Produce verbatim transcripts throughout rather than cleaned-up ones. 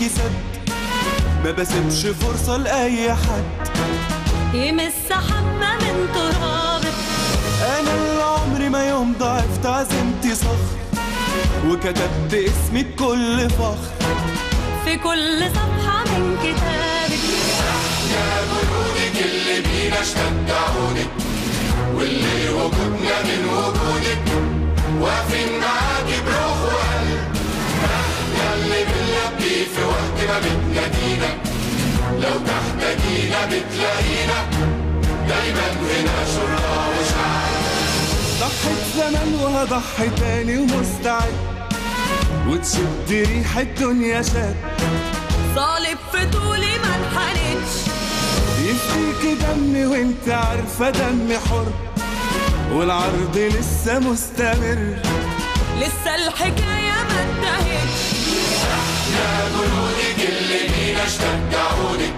فيكي سد، ما بسيبش فرصة لأي حد يمس حمى من ترابك. أنا اللي عمري ما يوم ضعفت عزمتي صخر، وكتبت اسمي بكل فخر في كل صفحة من كتابك. احنا جنودك اللي بينا اشتد عودك، واللي وجودنا من وجودك، واقفين معاكي بروح وقلب. احنا اللي بنلبي في وقت ما بتنادينا، لو تحتاجينا بتلاقينا، دايما هنا شرطة وشعب. ضحيت زمان وهضحي تاني ومستعد، وتشد ريح الدنيا شد. صالب في طولي ما انحنتش، يفديكي دمي وانت عارفة دمي حر، والعرض لسه مستمر، لسه الحكاية ما انتهتش. احنا جنودك اللي بينا اشتد عودك،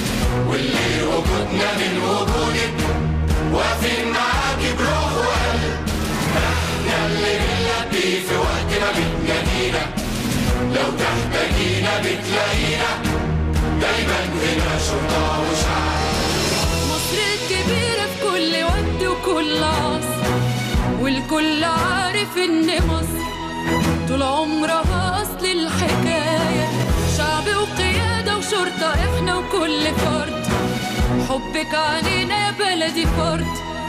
واللي وجودنا من وجودك، واقفين معاكي بروح وقلب. احنا اللي بنلبي في وقت ما بتنادينا، لو تحتاجينا بتلاقينا، دايما هنا شرطة وشعب. مصر الكبيرة في كل وقت وكل عصر، والكل عارف ان مصر طول عمرها اصل الحكاية. شعب وقيادة وشرطة احنا وكل فرد، حبك علينا يا بلدي فرد،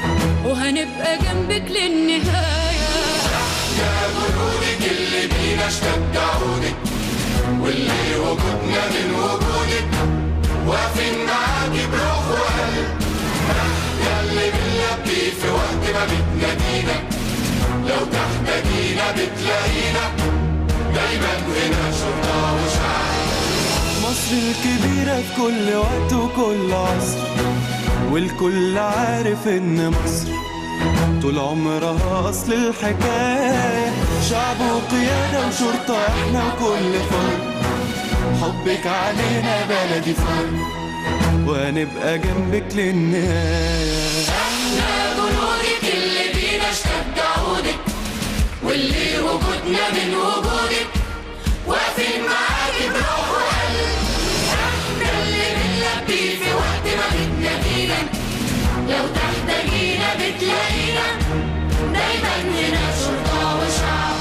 وهنبقى جنبك للنهاية. احنا جنودك اللي بينا اشتد عودك، واللي وجودنا من وجودك، واقفين معاكي بروح وقلب. احنا اللي بنلبي في وقت ما بتنادينا، لو تحتاجينا بتلاقينا، دايما هنا شرطة وشعب. مصر الكبيرة في كل وقت وكل عصر، والكل عارف ان مصر طول عمرها اصل الحكاية. شعب وقيادة وشرطة احنا وكل فرد، حبك علينا بلدي فرد، وهنبقى جنبك للنهاية. احنا جنودك اللي بينا اشتد عودك، واللي وجودنا من وجودك، واقفين معاكي بروح وقلب. احنا اللي بنلبي في وقت ما بتنادينا، لو تحتاجينا بتلاقينا، دايما هنا شرطة وشعب.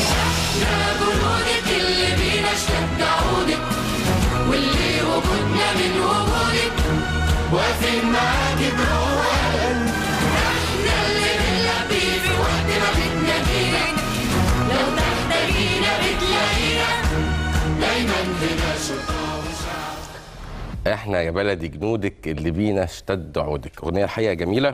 احنا جنودك اللي بينا اشتد عودك، واللي وجودنا من وجودك، واقفين معاكي بروح وقلب. احنا اللي بنلبي في وقت ما بتنادينا، لو تحتاجينا بتلاقينا، دايما هنا شرطة وشعب. احنا يا بلدي جنودك اللي بينا اشتد عودك. اغنيه الحقيقه جميله،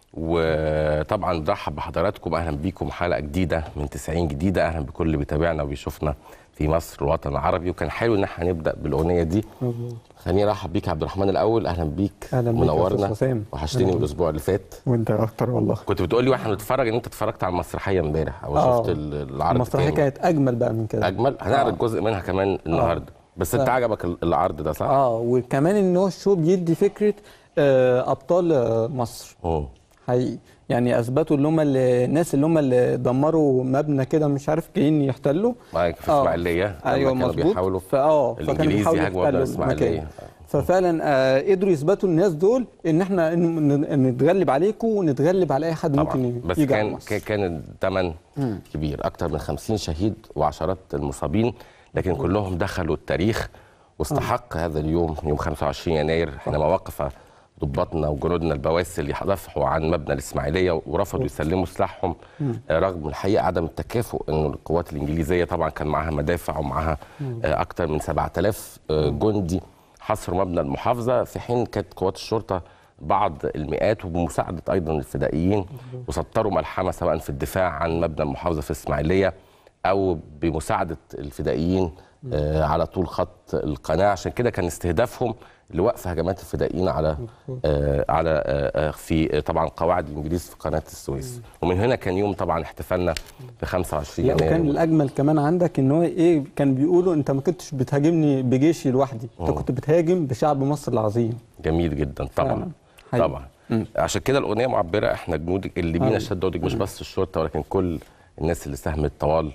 وطبعا برحب بحضراتكم. اهلا بيكم حلقه جديده من تسعين جديده. اهلا بكل اللي بيتابعنا وبيشوفنا في مصر والوطن العربي. وكان حلو ان احنا نبدا بالاغنيه دي. خليني ارحب بيك يا عبد الرحمن الاول. اهلا بيك، اهلا بيك منورنا، حسام. وحشتني من الاسبوع اللي فات. وانت اكتر والله. كنت بتقول لي واحنا بنتفرج ان انت اتفرجت على المسرحيه امبارح او آه. شفت العرض. المسرحيه كانت اجمل بقى من كده. اجمل. هنعرض آه. جزء منها كمان النهارده. آه. بس انت عجبك العرض ده صح؟ اه وكمان ان هو الشو بيدي فكره آه ابطال آه مصر. اوه حقيقي يعني اثبتوا اللي هم الناس اللي هم اللي دمروا مبنى كده مش عارف جايين يحتلوا معاك في اسماعيليه. ايوه كانوا مظبوط. بيحاولوا فاه الانجليز يهاجموا مبنى الاسماعيليه. ففعلا آه قدروا يثبتوا الناس دول ان احنا نتغلب عليكم ونتغلب على اي حد طبعا. ممكن بس يجي كان كان الثمن كبير، اكتر من خمسين شهيد وعشرات المصابين، لكن مم. كلهم دخلوا التاريخ واستحق آه. هذا اليوم يوم خمسة وعشرين يناير حينما وقف ضباطنا وجنودنا البواسل يدافعوا عن مبنى الاسماعيليه ورفضوا يسلموا سلاحهم رغم الحقيقه عدم التكافؤ. انه القوات الانجليزيه طبعا كان معاها مدافع ومعاها اكثر من سبعة آلاف جندي حصروا مبنى المحافظه، في حين كانت قوات الشرطه بعض المئات وبمساعده ايضا الفدائيين وسطروا ملحمه سواء في الدفاع عن مبنى المحافظه في الاسماعيليه او بمساعده الفدائيين على طول خط القناه. عشان كده كان استهدافهم لوقف هجمات الفدائيين على آه على آه في طبعا قواعد الانجليز في قناه السويس. ومن هنا كان يوم طبعا احتفالنا ب خمسة وعشرين يناير. وكان الاجمل كمان عندك ان هو ايه، كان بيقولوا انت ما كنتش بتهاجمني بجيشي لوحدي، انت كنت بتهاجم بشعب مصر العظيم. جميل جدا طبعا طبعا. مم. عشان كده الاغنيه معبره. احنا جنودك اللي بينا اشتد عودك، مش بس الشرطه ولكن كل الناس اللي ساهمت طوال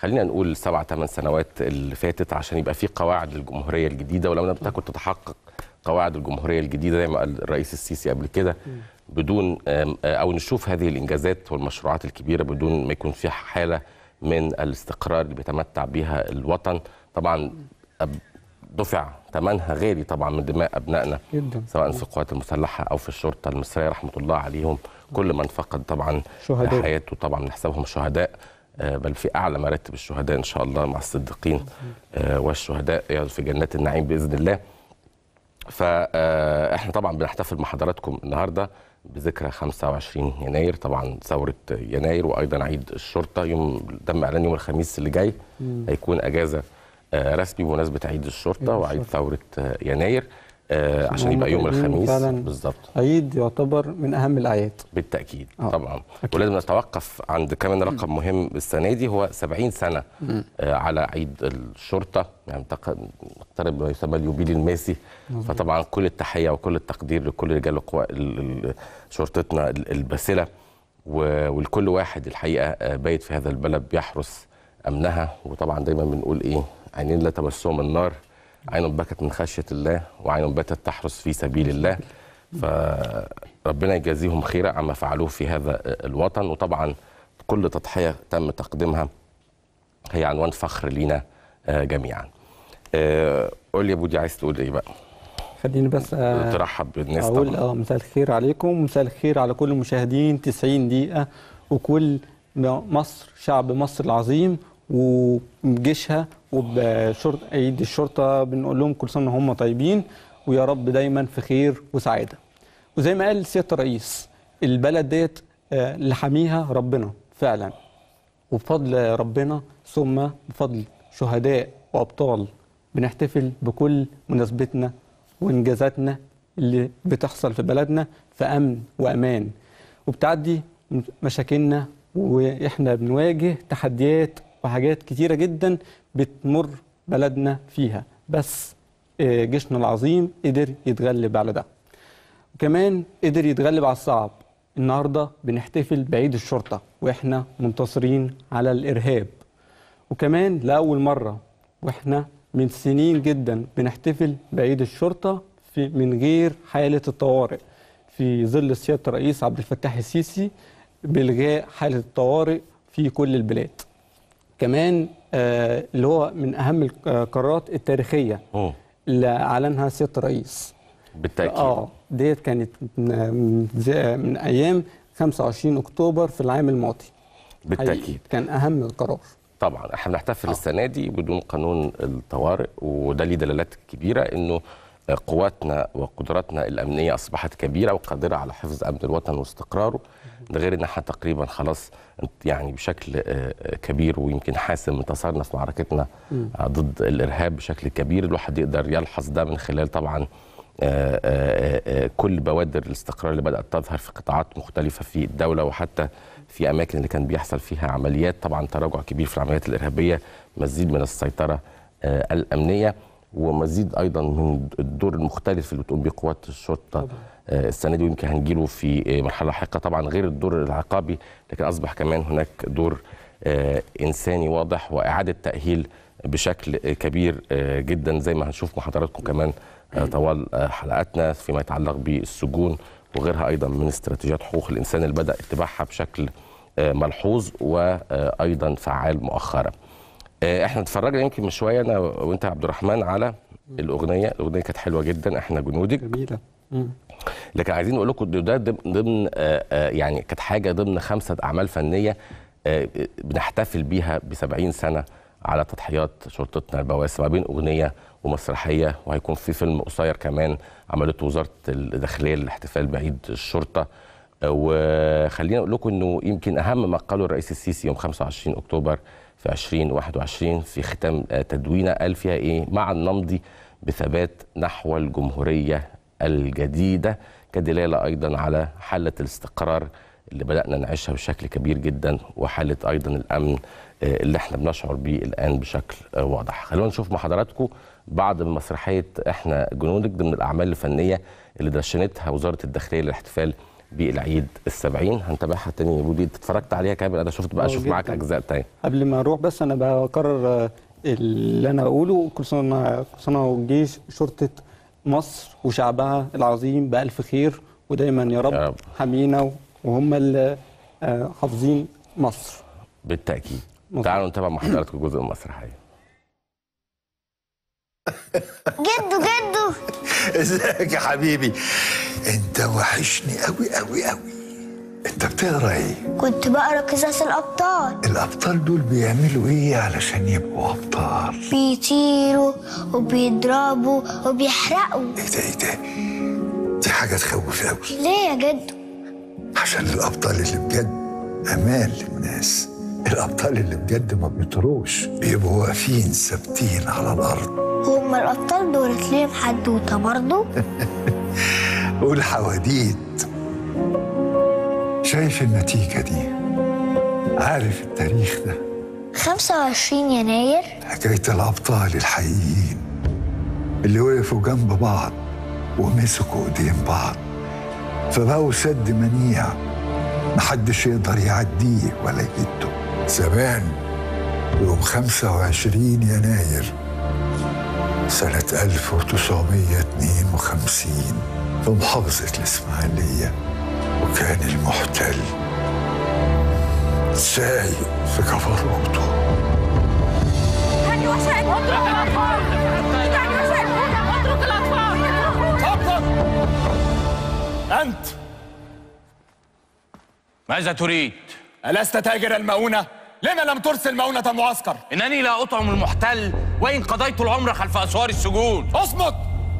خلينا نقول سبع ثمان سنوات اللي فاتت عشان يبقى في قواعد للجمهوريه الجديده، ولو لم تكن تتحقق قواعد الجمهوريه الجديده زي ما قال الرئيس السيسي قبل كده، بدون او نشوف هذه الانجازات والمشروعات الكبيره بدون ما يكون في حاله من الاستقرار اللي بيتمتع بها الوطن. طبعا دفع ثمنها غالي طبعا من دماء ابنائنا جدا، سواء في القوات المسلحه او في الشرطه المصريه رحمه الله عليهم، كل من فقد طبعا شهداء حياته طبعا نحسبهم شهداء، بل في اعلى مراتب الشهداء ان شاء الله مع الصديقين والشهداء في جنات النعيم باذن الله. فاحنا طبعا بنحتفل مع حضراتكم النهارده بذكرى خمسة وعشرين يناير، طبعا ثوره يناير، وايضا عيد الشرطه. يوم تم اعلان يوم الخميس اللي جاي هيكون اجازه رسمي بمناسبه عيد الشرطه وعيد ثوره يناير، عشان يبقى يوم الخميس بالظبط. عيد يعتبر من اهم الاعياد بالتاكيد آه. طبعا أكيد. ولازم نتوقف عند كمان رقم مهم السنه دي، هو سبعين سنه مم. على عيد الشرطه، يعني نقترب ما يسمى اليوبيل الماسي. مم. فطبعا كل التحيه وكل التقدير لكل رجال القوى شرطتنا الباسله، ولكل واحد الحقيقه بايت في هذا البلد بيحرس امنها. وطبعا دايما بنقول ايه، عينين لا تمسهم النار، عين بكت من خشية الله وعين باتت تحرس في سبيل الله. فربنا يجازيهم خيرا عما فعلوه في هذا الوطن. وطبعا كل تضحية تم تقديمها هي عنوان فخر لينا جميعا. قول لي يا بودي، عايز تقول ايه بقى؟ خليني بس ترحب بالناس أقول طبعا. اه مساء الخير عليكم، مساء الخير على كل المشاهدين تسعين دقيقة، وكل مصر، شعب مصر العظيم وجيشها وبشرطة عيد الشرطة، بنقول لهم كل سنة هم طيبين، ويا رب دايما في خير وسعادة. وزي ما قال سيادة الرئيس، البلد ديت اللي حاميها ربنا فعلا، وبفضل ربنا ثم بفضل شهداء وأبطال بنحتفل بكل مناسبتنا وإنجازاتنا اللي بتحصل في بلدنا في أمن وأمان، وبتعدي مشاكلنا، وإحنا بنواجه تحديات وحاجات كتيرة جدا بتمر بلدنا فيها، بس جيشنا العظيم قدر يتغلب على ده، وكمان قدر يتغلب على الصعب. النهاردة بنحتفل بعيد الشرطة وإحنا منتصرين على الإرهاب، وكمان لأول مرة وإحنا من سنين جدا بنحتفل بعيد الشرطة في من غير حالة الطوارئ، في ظل سيادة الرئيس عبد الفتاح السيسي بإلغاء حالة الطوارئ في كل البلاد. كمان آه اللي هو من أهم القرارات التاريخية أوه. اللي أعلنها سيادة الرئيس بالتأكيد. اه ديت كانت من, من أيام خمسة وعشرين أكتوبر في العام الماضي بالتأكيد، كان أهم القرار. طبعا احنا بنحتفل آه. السنة دي بدون قانون الطوارئ، وده ليه دلالات كبيرة، إنه قواتنا وقدراتنا الأمنية أصبحت كبيرة وقادرة على حفظ أمن الوطن واستقراره. ده غير إن احنا تقريبا خلاص يعني بشكل كبير ويمكن حاسم انتصرنا في معركتنا م. ضد الإرهاب بشكل كبير. الواحد يقدر يلحظ ده من خلال طبعا كل بوادر الاستقرار اللي بدأت تظهر في قطاعات مختلفة في الدولة، وحتى في أماكن اللي كان بيحصل فيها عمليات. طبعا تراجع كبير في العمليات الإرهابية، مزيد من السيطرة الأمنية، ومزيد ايضا من الدور المختلف اللي بتقوم بيه قوات الشرطه السنه دي، ويمكن هنجيله في مرحله لاحقه. طبعا غير الدور العقابي، لكن اصبح كمان هناك دور انساني واضح واعاده تاهيل بشكل كبير جدا، زي ما هنشوف مع حضراتكم كمان طوال حلقاتنا فيما يتعلق بالسجون وغيرها، ايضا من استراتيجيات حقوق الانسان اللي بدا اتباعها بشكل ملحوظ وايضا فعال مؤخرا. احنا اتفرجنا يمكن من شويه انا وانت يا عبد الرحمن على الاغنيه، الاغنيه كانت حلوه جدا، احنا جنودك جميله. لكن عايزين نقول لكم ده ضمن يعني كانت حاجه ضمن خمسه اعمال فنيه بنحتفل بيها ب سبعين سنه على تضحيات شرطتنا البواسل، ما بين اغنيه ومسرحيه، وهيكون في فيلم قصير كمان عملته وزاره الداخليه للاحتفال بعيد الشرطه. وخلينا اقول لكم انه يمكن اهم ما قاله الرئيس السيسي يوم خمسة وعشرين أكتوبر في ألفين وواحد وعشرين في ختام تدوينه، قال فيها ايه؟ مع النمض بثبات نحو الجمهوريه الجديده، كدلاله ايضا على حاله الاستقرار اللي بدانا نعيشها بشكل كبير جدا، وحاله ايضا الامن اللي احنا بنشعر بيه الان بشكل واضح. خلونا نشوف مع حضراتكم بعض من مسرحيه احنا جنودك ضمن الاعمال الفنيه اللي دشنتها وزاره الداخليه للاحتفال بالعيد السبعين. هنتابعها تاني يا بودي، اتفرجت عليها كامل؟ انا شفت بقى اشوف معاك اجزاء تاني. قبل ما اروح بس انا بكرر اللي انا بقوله، كل سنه كل سنه والجيش شرطه مصر وشعبها العظيم بألف خير، ودايما يا رب, يا رب. حامينا وهم اللي حافظين مصر. بالتاكيد. تعالوا نتابع مع حضراتكم جزء من المسرحيه. جدو جدو ازيك يا حبيبي؟ انت وحشني قوي قوي قوي. انت بتقرا ايه؟ كنت بقرا قصص الابطال. الابطال دول بيعملوا ايه علشان يبقوا ابطال؟ بيطيروا وبيضربوا وبيحرقوا. ايه ده ايه ده؟ دي حاجه تخوف قوي. ليه يا جدو؟ عشان الابطال اللي بجد امان للناس. الابطال اللي بجد ما بيطيروش، بيبقوا واقفين ثابتين على الارض. هما الابطال دولت ليهم حدوته برضه؟ قول حواديت. شايف النتيجه دي؟ عارف التاريخ ده؟ خمسة وعشرين يناير حكايه الابطال الحقيقيين اللي وقفوا جنب بعض ومسكوا ايدين بعض، فبقوا سد منيع محدش يقدر يعديه ولا يجده. زمان يوم خمسة وعشرين يناير سنة ألف وتسعمية اتنين وخمسين في محافظة الإسماعيلية، وكان المحتل سايق في جبروته. هاني وشائب اترك الأطفال، هاني وشائب اترك الأطفال. اتفضل. أنت ماذا تريد؟ ألست تاجر المؤونة؟ لما لم ترسل مؤونة المعسكر؟ إنني لا أطعم المحتل وإن قضيت العمر خلف أسوار السجون. اصمت!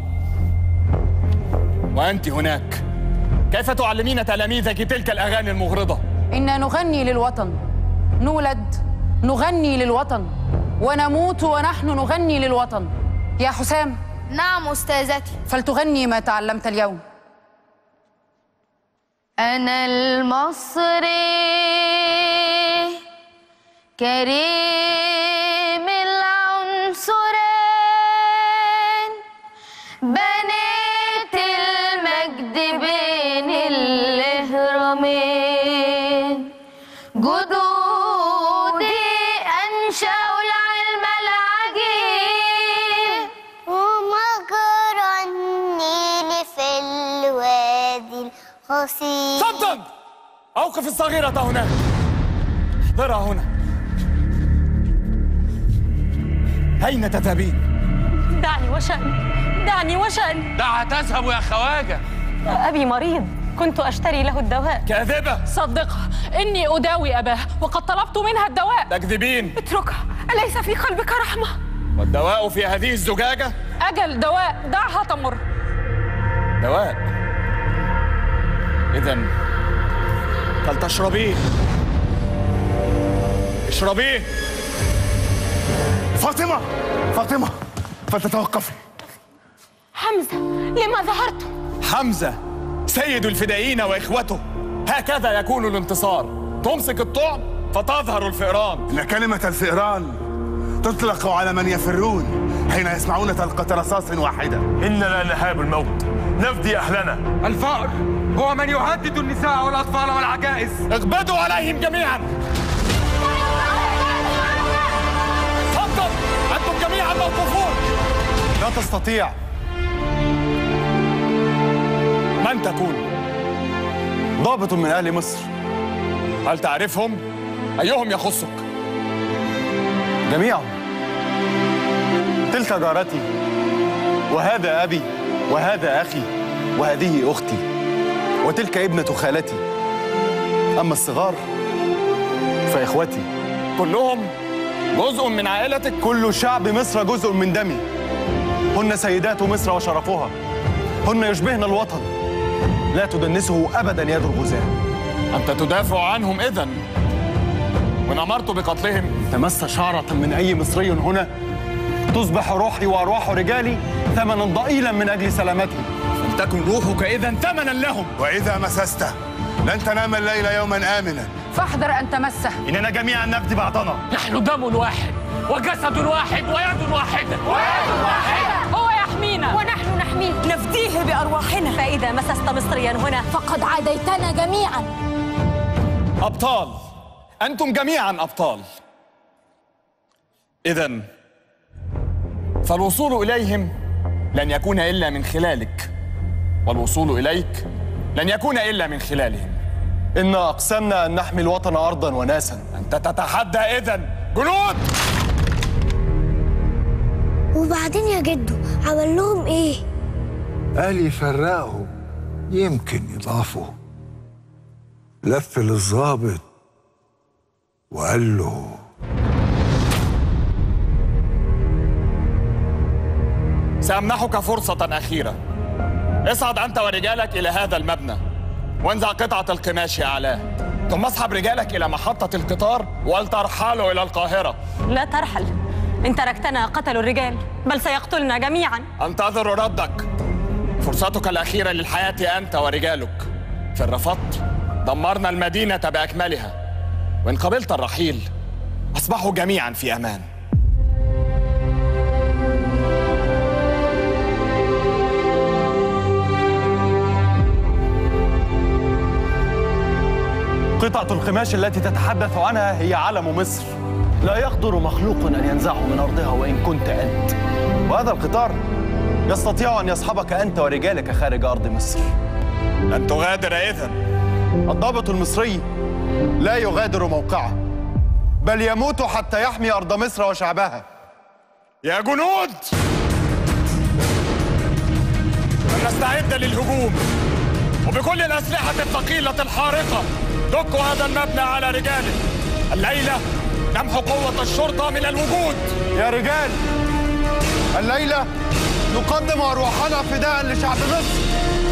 وأنت هناك، كيف تعلمين تلاميذك تلك الأغاني المغرضة؟ إنا نغني للوطن، نولد نغني للوطن، ونموت ونحن نغني للوطن. يا حسام. نعم أستاذتي. فلتغني ما تعلمت اليوم. أنا المصري كريم العنصرين، بنيت المجد بين الهرمين، جدودي أنشأوا العلم العجيب، ومجرى النيل في الوادي القصير. صمتا! أوقف الصغيرة هناك، احضرها هنا. أين تذهبين؟ دعني وشأني، دعني وشأني. دعها تذهب يا خواجة. أبي مريض، كنت أشتري له الدواء. كاذبة! صدقها، إني أداوي أباه وقد طلبت منها الدواء. تكذبين! اتركها، أليس في قلبك رحمة؟ والدواء في هذه الزجاجة؟ أجل دواء، دعها تمر. دواء؟ إذن فلتشربيه. اشربيه. فاطمة! فاطمة! فلتتوقفي. حمزة، لما ظهرت؟ حمزة سيد الفدائيين وإخوته، هكذا يكون الانتصار. تمسك الطعم فتظهر الفئران. إن كلمة الفئران تطلق على من يفرون حين يسمعون طلقة رصاص واحدة. إننا نهاب الموت، نفدي أهلنا. الفأر هو من يهدد النساء والأطفال والعجائز. اغبدوا عليهم جميعا. تفضل، أنتم جميعا موقوفون. لا تستطيع. من تكون؟ ضابط من أهل مصر. هل تعرفهم؟ أيهم يخصك؟ جميعهم. تلك جارتي، وهذا أبي، وهذا أخي، وهذه أختي، وتلك ابنة خالتي. أما الصغار فإخوتي. كلهم جزء من عائلتك؟ كل شعب مصر جزء من دمي. هن سيدات مصر وشرفها، هن يشبهن الوطن، لا تدنسه أبدا يد الغزاة. أنت تدافع عنهم إذن، وإن أمرت بقتلهم. تمس شعرة من أي مصري هنا تصبح روحي وأرواح رجالي ثمنا ضئيلا من أجل سلامتهم. فلتكن روحك إذن ثمنا لهم. وإذا مسسته لن تنام الليل يوما آمنا، فاحذر أن تمسه. إننا جميعا نفدي بعضنا. نحن دم واحد وجسد واحد ويد واحدة. ويد واحدة. هو يحمينا ونحن نحميه. نفدي نفديه بأرواحنا. فإذا مسست مصريا هنا فقد عاديتنا جميعا. أبطال، أنتم جميعا أبطال. إذن فالوصول إليهم لن يكون إلا من خلالك، والوصول إليك لن يكون إلا من خلالهم. إنا أقسمنا أن نحمي الوطن أرضا وناسا. أنت تتحدى إذن جنود؟ وبعدين يا جدو عمل لهم إيه؟ قال يفرقهم يمكن يضعفوا. لف للظابط وقال له سأمنحك فرصة أخيرة. اصعد أنت ورجالك إلى هذا المبنى وانزع قطعة القماش أعلاه، ثم اسحب رجالك إلى محطة القطار ولترحلوا إلى القاهرة. لا ترحل، إن تركتنا قتلوا الرجال بل سيقتلنا جميعا. أنتظر ردك. فرصتك الأخيرة للحياة أنت ورجالك. في رفضت دمرنا المدينة بأكملها، وإن قبلت الرحيل أصبحوا جميعا في أمان. قطعة القماش التي تتحدث عنها هي علم مصر، لا يقدر مخلوق أن ينزعه من أرضها وإن كنت أنت. وهذا القطار يستطيع أن يصحبك أنت ورجالك خارج أرض مصر. لن تغادر إذن. الضابط المصري لا يغادر موقعه، بل يموت حتى يحمي أرض مصر وشعبها. يا جنود، نستعد للهجوم وبكل الأسلحة الثقيلة الحارقة. دكوا هذا المبنى على رجاله. الليلة نمحو قوة الشرطة من الوجود. يا رجال، الليلة نقدم أرواحنا فداء لشعب مصر.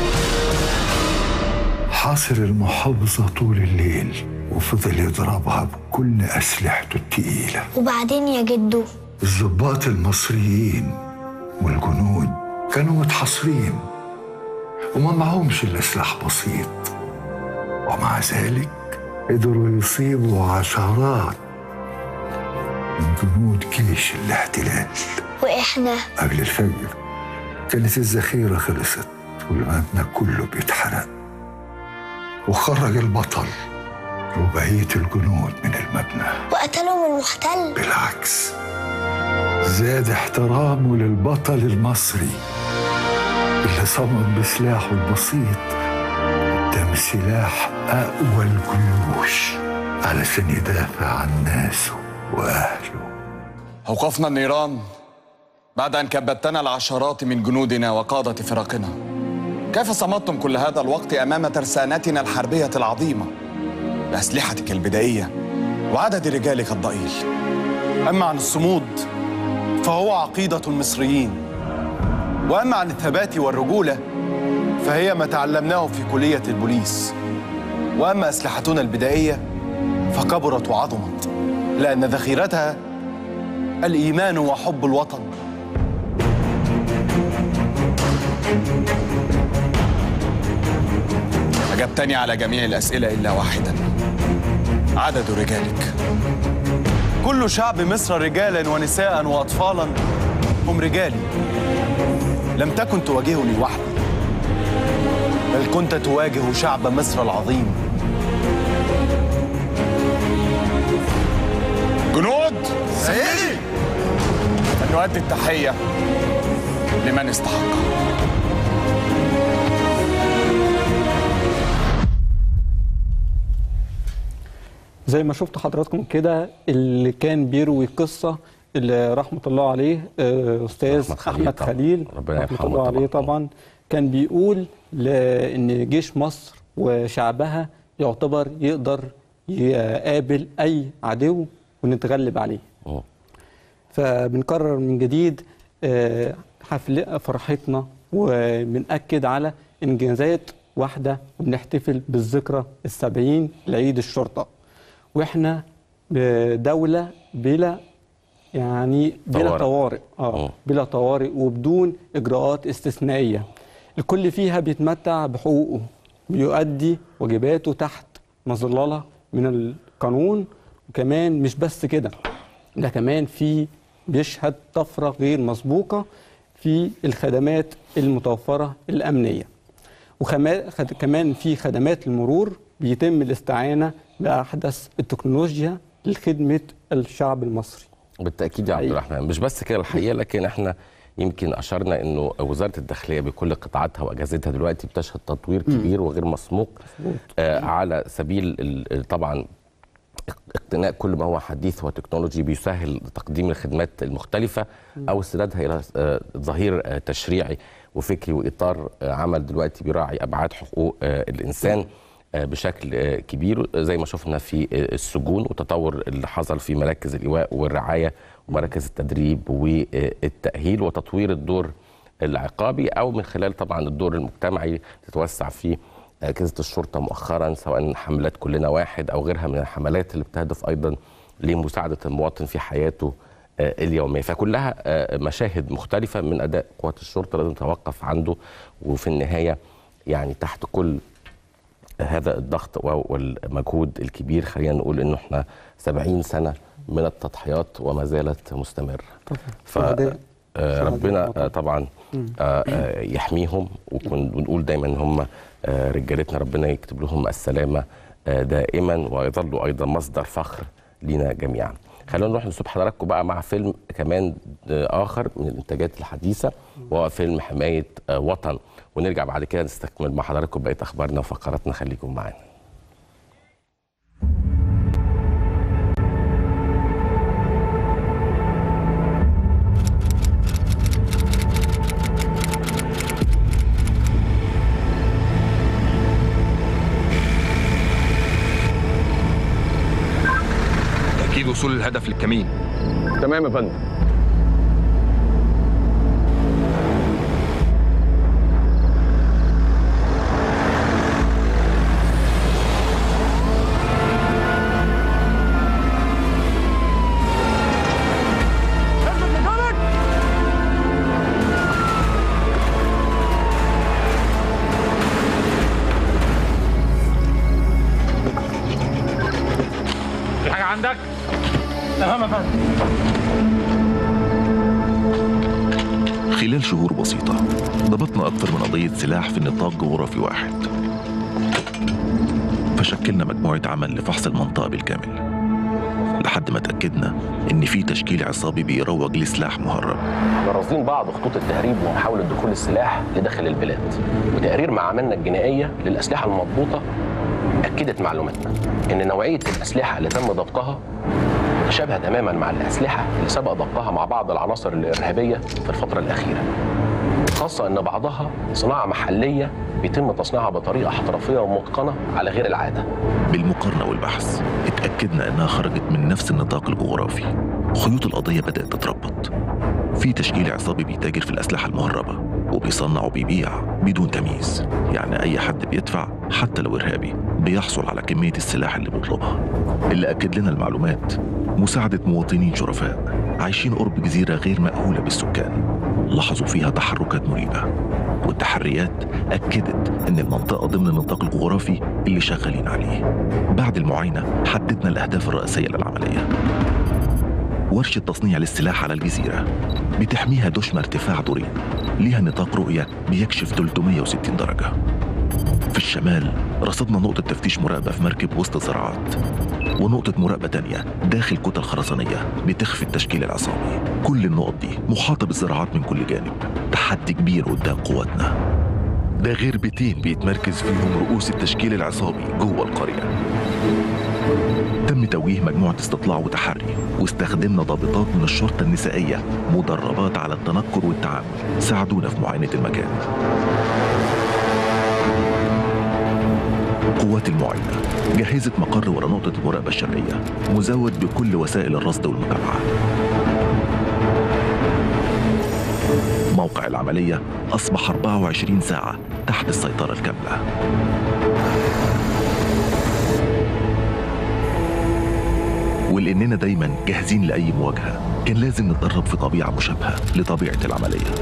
حاصر المحافظة طول الليل وفضل يضربها بكل أسلحته التقيلة. وبعدين يا جدو الضباط المصريين والجنود كانوا متحصرين وما معهمش إلا سلاح بسيط، ومع ذلك قدروا يصيبوا عشرات من جنود جيش الاحتلال. وإحنا قبل الفجر كانت الذخيرة خلصت والمبنى كله بيتحرق، وخرج البطل وبقية الجنود من المبنى وقتلهم المحتل. بالعكس، زاد احترامه للبطل المصري اللي صمد بسلاحه البسيط قدام سلاح أقوى الجيوش علشان يدافع عن ناسه وأهله. أوقفنا النيران بعد أن كبتنا العشرات من جنودنا وقادة فرقنا. كيف صمدتم كل هذا الوقت أمام ترسانتنا الحربية العظيمة بأسلحتك البدائية وعدد رجالك الضئيل؟ أما عن الصمود فهو عقيدة المصريين، وأما عن الثبات والرجولة فهي ما تعلمناه في كلية البوليس. وأما أسلحتنا البدائية فكبرت وعظمت، لأن ذخيرتها الإيمان وحب الوطن. أجبتني على جميع الأسئلة إلا واحدا: عدد رجالك. كل شعب مصر رجالا ونساء وأطفالا هم رجالي. لم تكن تواجهني وحدي، بل كنت تواجه شعب مصر العظيم. جنود سيدي، فلنؤدي التحية لمن استحقها. زي ما شفت حضراتكم كده، اللي كان بيروي قصة اللي رحمة الله عليه أستاذ أحمد خليل رحمة الله عليه طبعا، كان بيقول إن جيش مصر وشعبها يعتبر يقدر يقابل أي عدو ونتغلب عليه. أوه. فبنكرر من جديد حفل فرحتنا وبنأكد على إنجازات واحدة، وبنحتفل بالذكرى السبعين لعيد الشرطة، وإحنا دولة بلا يعني بلا طوارئ اه بلا طوارئ وبدون إجراءات استثنائية. الكل فيها بيتمتع بحقوقه، بيؤدي واجباته تحت مظلة من القانون. وكمان مش بس كده، ده كمان في بيشهد طفرة غير مسبوقة في الخدمات المتوفرة الأمنية. وكمان في خدمات المرور بيتم الاستعانة بأحدث التكنولوجيا لخدمة الشعب المصري. بالتأكيد يا عبد الرحمن، مش بس كده الحقيقة، لكن احنا يمكن أشرنا أنه وزارة الداخلية بكل قطاعاتها وأجهزتها دلوقتي بتشهد تطوير كبير وغير مسبوق آه على سبيل طبعا اقتناء كل ما هو حديث وتكنولوجي بيسهل تقديم الخدمات المختلفة أو استنادها إلى آه ظهير آه تشريعي وفكري وإطار آه عمل دلوقتي بيراعي أبعاد حقوق آه الإنسان آه بشكل آه كبير، زي ما شفنا في آه السجون وتطور اللي حصل في مراكز الإيواء والرعاية ومراكز التدريب والتأهيل وتطوير الدور العقابي، أو من خلال طبعا الدور المجتمعي تتوسع في أجهزة الشرطة مؤخرا، سواء حملات كلنا واحد أو غيرها من الحملات اللي بتهدف أيضا لمساعدة المواطن في حياته اليومية. فكلها مشاهد مختلفة من أداء قوات الشرطة لازم نتوقف عنده، وفي النهاية يعني تحت كل هذا الضغط والمجهود الكبير خلينا نقول إنه إحنا سبعين سنة من التضحيات وما زالت مستمرة. فربنا طبعا يحميهم، ونقول دايما ان هم رجالتنا، ربنا يكتب لهم السلامة دائما ويظلوا ايضا مصدر فخر لينا جميعا. خلونا نروح نشوف حضراتكم بقى مع فيلم كمان اخر من الانتاجات الحديثة، وهو فيلم حماية وطن، ونرجع بعد كده نستكمل مع حضراتكم بقية اخبارنا وفقراتنا. خليكم معانا. وصول الهدف للكمين. تمام يا فندم. في حاجة عندك؟ خلال شهور بسيطة ضبطنا أكثر من قضية سلاح في نطاق جغرافي واحد، فشكلنا مجموعة عمل لفحص المنطقة بالكامل لحد ما تأكدنا إن في تشكيل عصابي بيروج لسلاح مهرب. راصدين بعض خطوط التهريب ومحاولة دخول السلاح لداخل البلاد، وتقرير معاملنا الجنائية للأسلحة المضبوطة أكدت معلوماتنا إن نوعية الأسلحة اللي تم ضبطها تشابه تماما مع الأسلحة اللي سبق ضبطها مع بعض العناصر الإرهابية في الفترة الأخيرة، خاصة إن بعضها صناعة محلية بيتم تصنيعها بطريقة احترافية ومتقنة على غير العادة. بالمقارنة والبحث اتأكدنا إنها خرجت من نفس النطاق الجغرافي. خيوط القضية بدأت تتربط. في تشكيل عصابي بيتاجر في الأسلحة المهربة وبيصنع وبيبيع بدون تمييز، يعني أي حد بيدفع حتى لو إرهابي بيحصل على كمية السلاح اللي بيطلبها. اللي أكد لنا المعلومات مساعدة مواطنين شرفاء عايشين قرب جزيرة غير مأهولة بالسكان، لاحظوا فيها تحركات مريبة، والتحريات أكدت إن المنطقة ضمن النطاق الجغرافي اللي شغالين عليه. بعد المعاينة حددنا الأهداف الرئيسية للعملية. ورشة تصنيع للسلاح على الجزيرة بتحميها دشمة ارتفاع دورين ليها نطاق رؤية بيكشف ثلاثمائة وستين درجة. في الشمال رصدنا نقطة تفتيش مراقبة في مركب وسط الزراعات، ونقطة مراقبة تانية داخل كتل خرسانية بتخفي التشكيل العصابي. كل النقط دي محاطة بالزراعات من كل جانب، تحدي كبير قدام قواتنا. ده غير بيتين بيتمركز فيهم رؤوس التشكيل العصابي جوه القرية. تم توجيه مجموعة استطلاع وتحري، واستخدمنا ضابطات من الشرطة النسائية مدربات على التنكر والتعامل ساعدونا في معاينة المكان. قوات المعاينة جهزت مقر ورا نقطة المراقبة الشرقية مزود بكل وسائل الرصد والمتابعة. موقع العملية أصبح أربعة وعشرين ساعة تحت السيطرة الكاملة. ولأننا دايما جاهزين لأي مواجهة كان لازم نتدرب في طبيعة مشابهة لطبيعة العملية.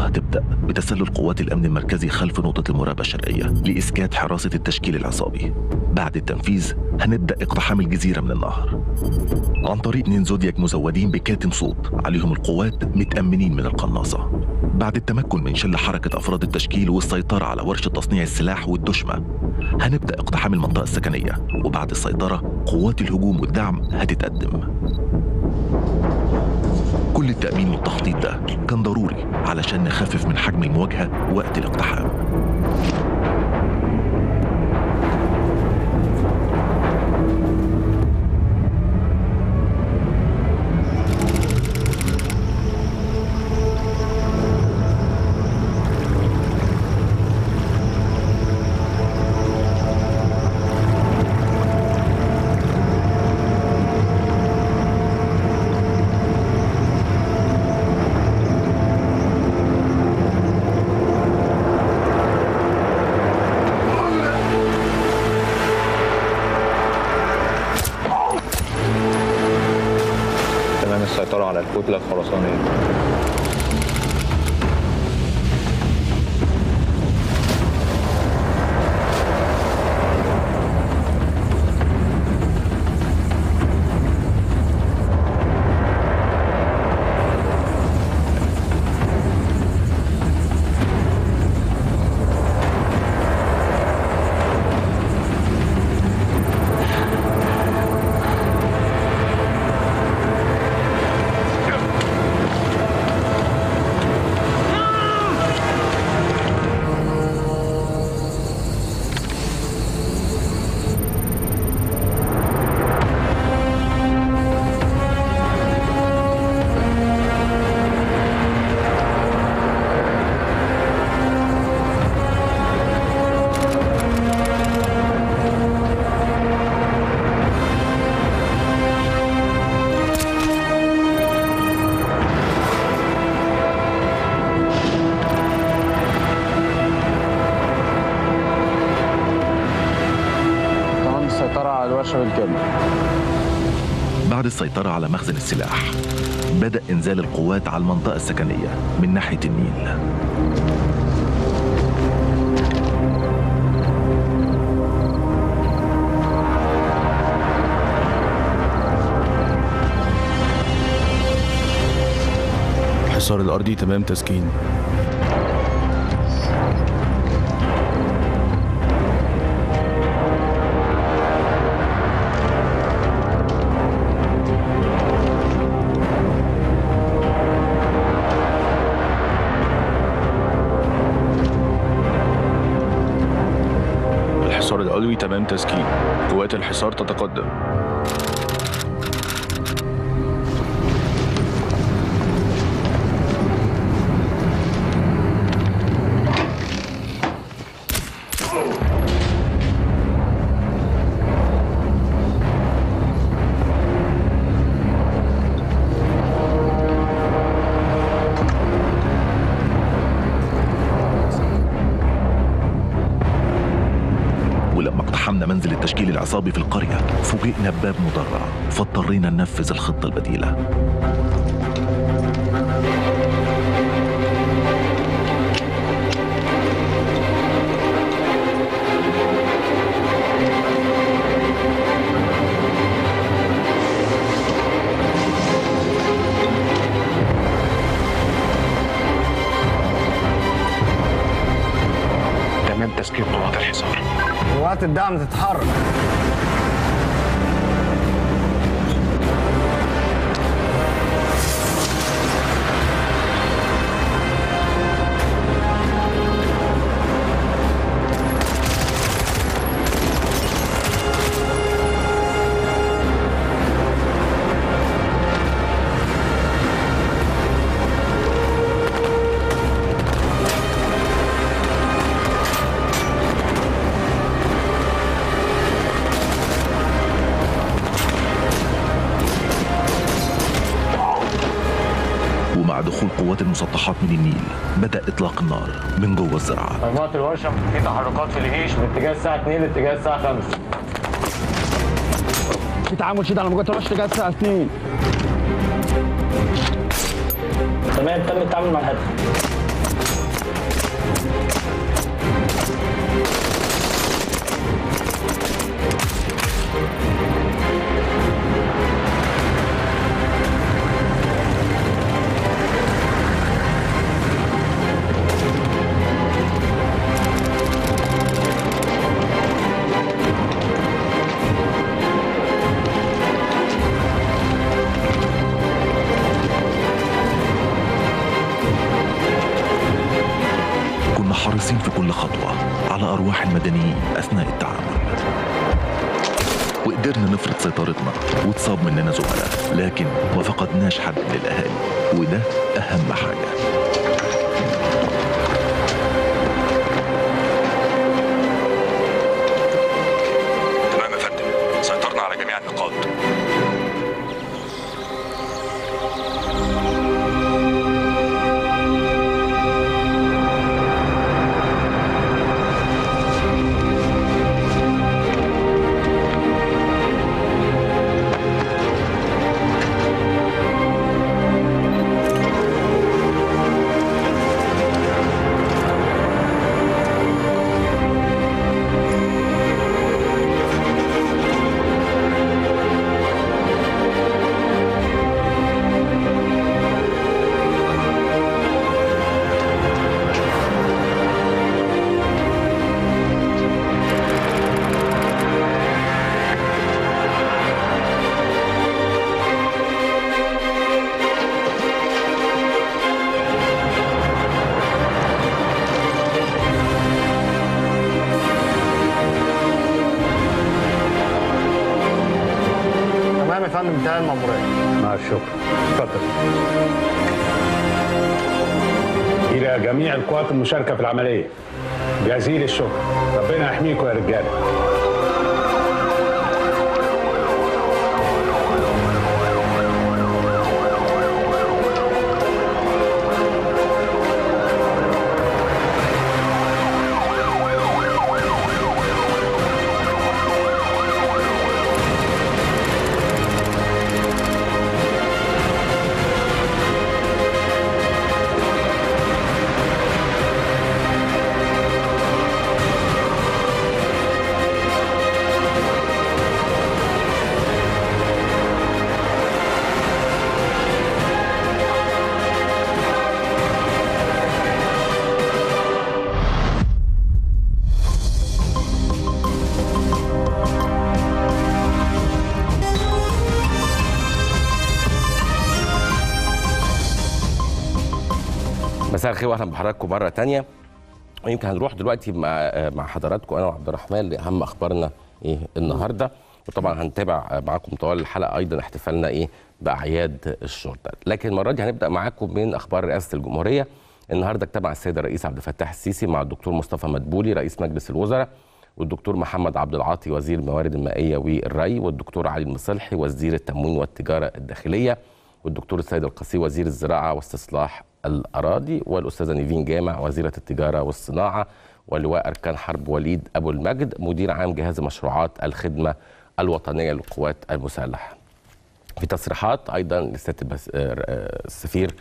هتبدأ بتسلل قوات الأمن المركزي خلف نقطة المراقبة الشرقية لإسكات حراسة التشكيل العصابي. بعد التنفيذ هنبدأ اقتحام الجزيرة من النهر عن طريق اتنين زودياك مزودين بكاتم صوت عليهم القوات متأمنين من القناصة. بعد التمكن من شل حركة أفراد التشكيل والسيطرة على ورشة تصنيع السلاح والدشمة هنبدأ اقتحام المنطقة السكنية، وبعد السيطرة قوات الهجوم والدعم هتتقدم. كل التأمين والتخطيط ده كان ضروري علشان نخفف من حجم المواجهة وقت الاقتحام. السيطرة على الكتلة الخرسانية. بعد السيطرة على مخزن السلاح بدأ إنزال القوات على المنطقة السكنية من ناحية النيل. الحصار الأرضي تمام تسكين. الحصار العلوي تمام تسكين. قوات الحصار تتقدم. منزل التشكيل العصابي في القرية فوجئنا بباب مدرع، فاضطرينا ننفذ الخطة البديلة. تمام تسكين قوات الحصار. قوات الدعم تتحرك. مع دخول قوات المسطحات من النيل بدأ إطلاق النار من جوه الزراعة. مجموعة الورشة في تحركات في الهيش باتجاه الساعة اتنين لاتجاه الساعة خمسة. في تعامل شديد على مجموعة الورشة اتجاه الساعة اتنين. تمام تم التعامل مع الهدف. حريصين في كل خطوة على أرواح المدنيين أثناء التعامل، وقدرنا نفرض سيطرتنا وتصاب مننا زملاء، لكن ما فقدناش حد من الأهالي، وده أهم حاجة. تمام يا فندم، سيطرنا على جميع النقاط. انتهى المأمورية. مع الشكر. اتفضل. إلى جميع القوات المشاركة في العملية جزيل الشكر، ربنا يحميكم يا رجالة. مساء الخير واهلا بحضراتكم مره ثانيه. ويمكن هنروح دلوقتي مع مع حضراتكم انا وعبد الرحمن لاهم اخبارنا ايه النهارده، وطبعا هنتابع معاكم طوال الحلقه ايضا احتفالنا ايه باعياد الشرطه، لكن المره دي هنبدا معاكم من اخبار رئاسه الجمهوريه. النهارده اجتمع السيد الرئيس عبد الفتاح السيسي مع الدكتور مصطفى مدبولي رئيس مجلس الوزراء، والدكتور محمد عبد العاطي وزير الموارد المائيه والري، والدكتور علي المصلحي وزير التموين والتجاره الداخليه، والدكتور السيد القصي وزير الزراعه واستصلاح الأراضي، والأستاذة نيفين جامع وزيرة التجارة والصناعة، واللواء أركان حرب وليد أبو المجد مدير عام جهاز مشروعات الخدمة الوطنية للقوات المسلحة. في تصريحات أيضا لسيادة السفير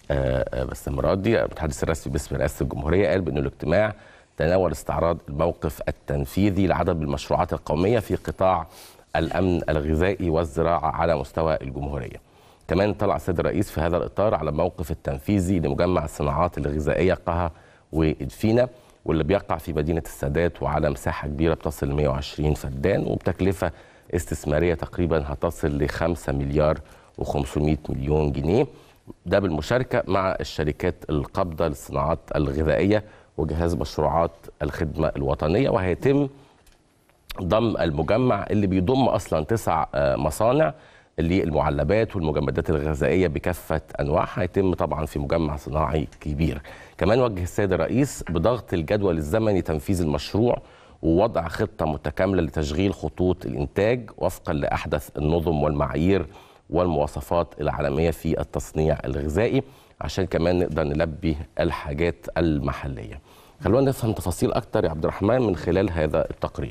بسام راضي المتحدث الرسمي باسم رئاسة الجمهورية قال بأن الاجتماع تناول استعراض الموقف التنفيذي لعدد المشروعات القومية في قطاع الأمن الغذائي والزراعة على مستوى الجمهورية. كمان طلع السيد الرئيس في هذا الإطار على الموقف التنفيذي لمجمع الصناعات الغذائية قها وإدفينا، واللي بيقع في مدينة السادات وعلى مساحة كبيرة بتصل ل مئة وعشرين فدان، وبتكلفة استثمارية تقريبا هتصل ل خمسة مليار وخمسمائة مليون جنيه. ده بالمشاركة مع الشركات القابضة للصناعات الغذائية وجهاز مشروعات الخدمة الوطنية، وهيتم ضم المجمع اللي بيضم أصلا تسع مصانع للمعلبات والمجمدات الغذائية بكافة أنواعها، هيتم طبعا في مجمع صناعي كبير. كمان وجه السيد الرئيس بضغط الجدول الزمني تنفيذ المشروع ووضع خطة متكاملة لتشغيل خطوط الإنتاج وفقا لأحدث النظم والمعايير والمواصفات العالمية في التصنيع الغذائي، عشان كمان نقدر نلبي الحاجات المحلية. خلونا نفهم تفاصيل أكتر يا عبد الرحمن من خلال هذا التقرير.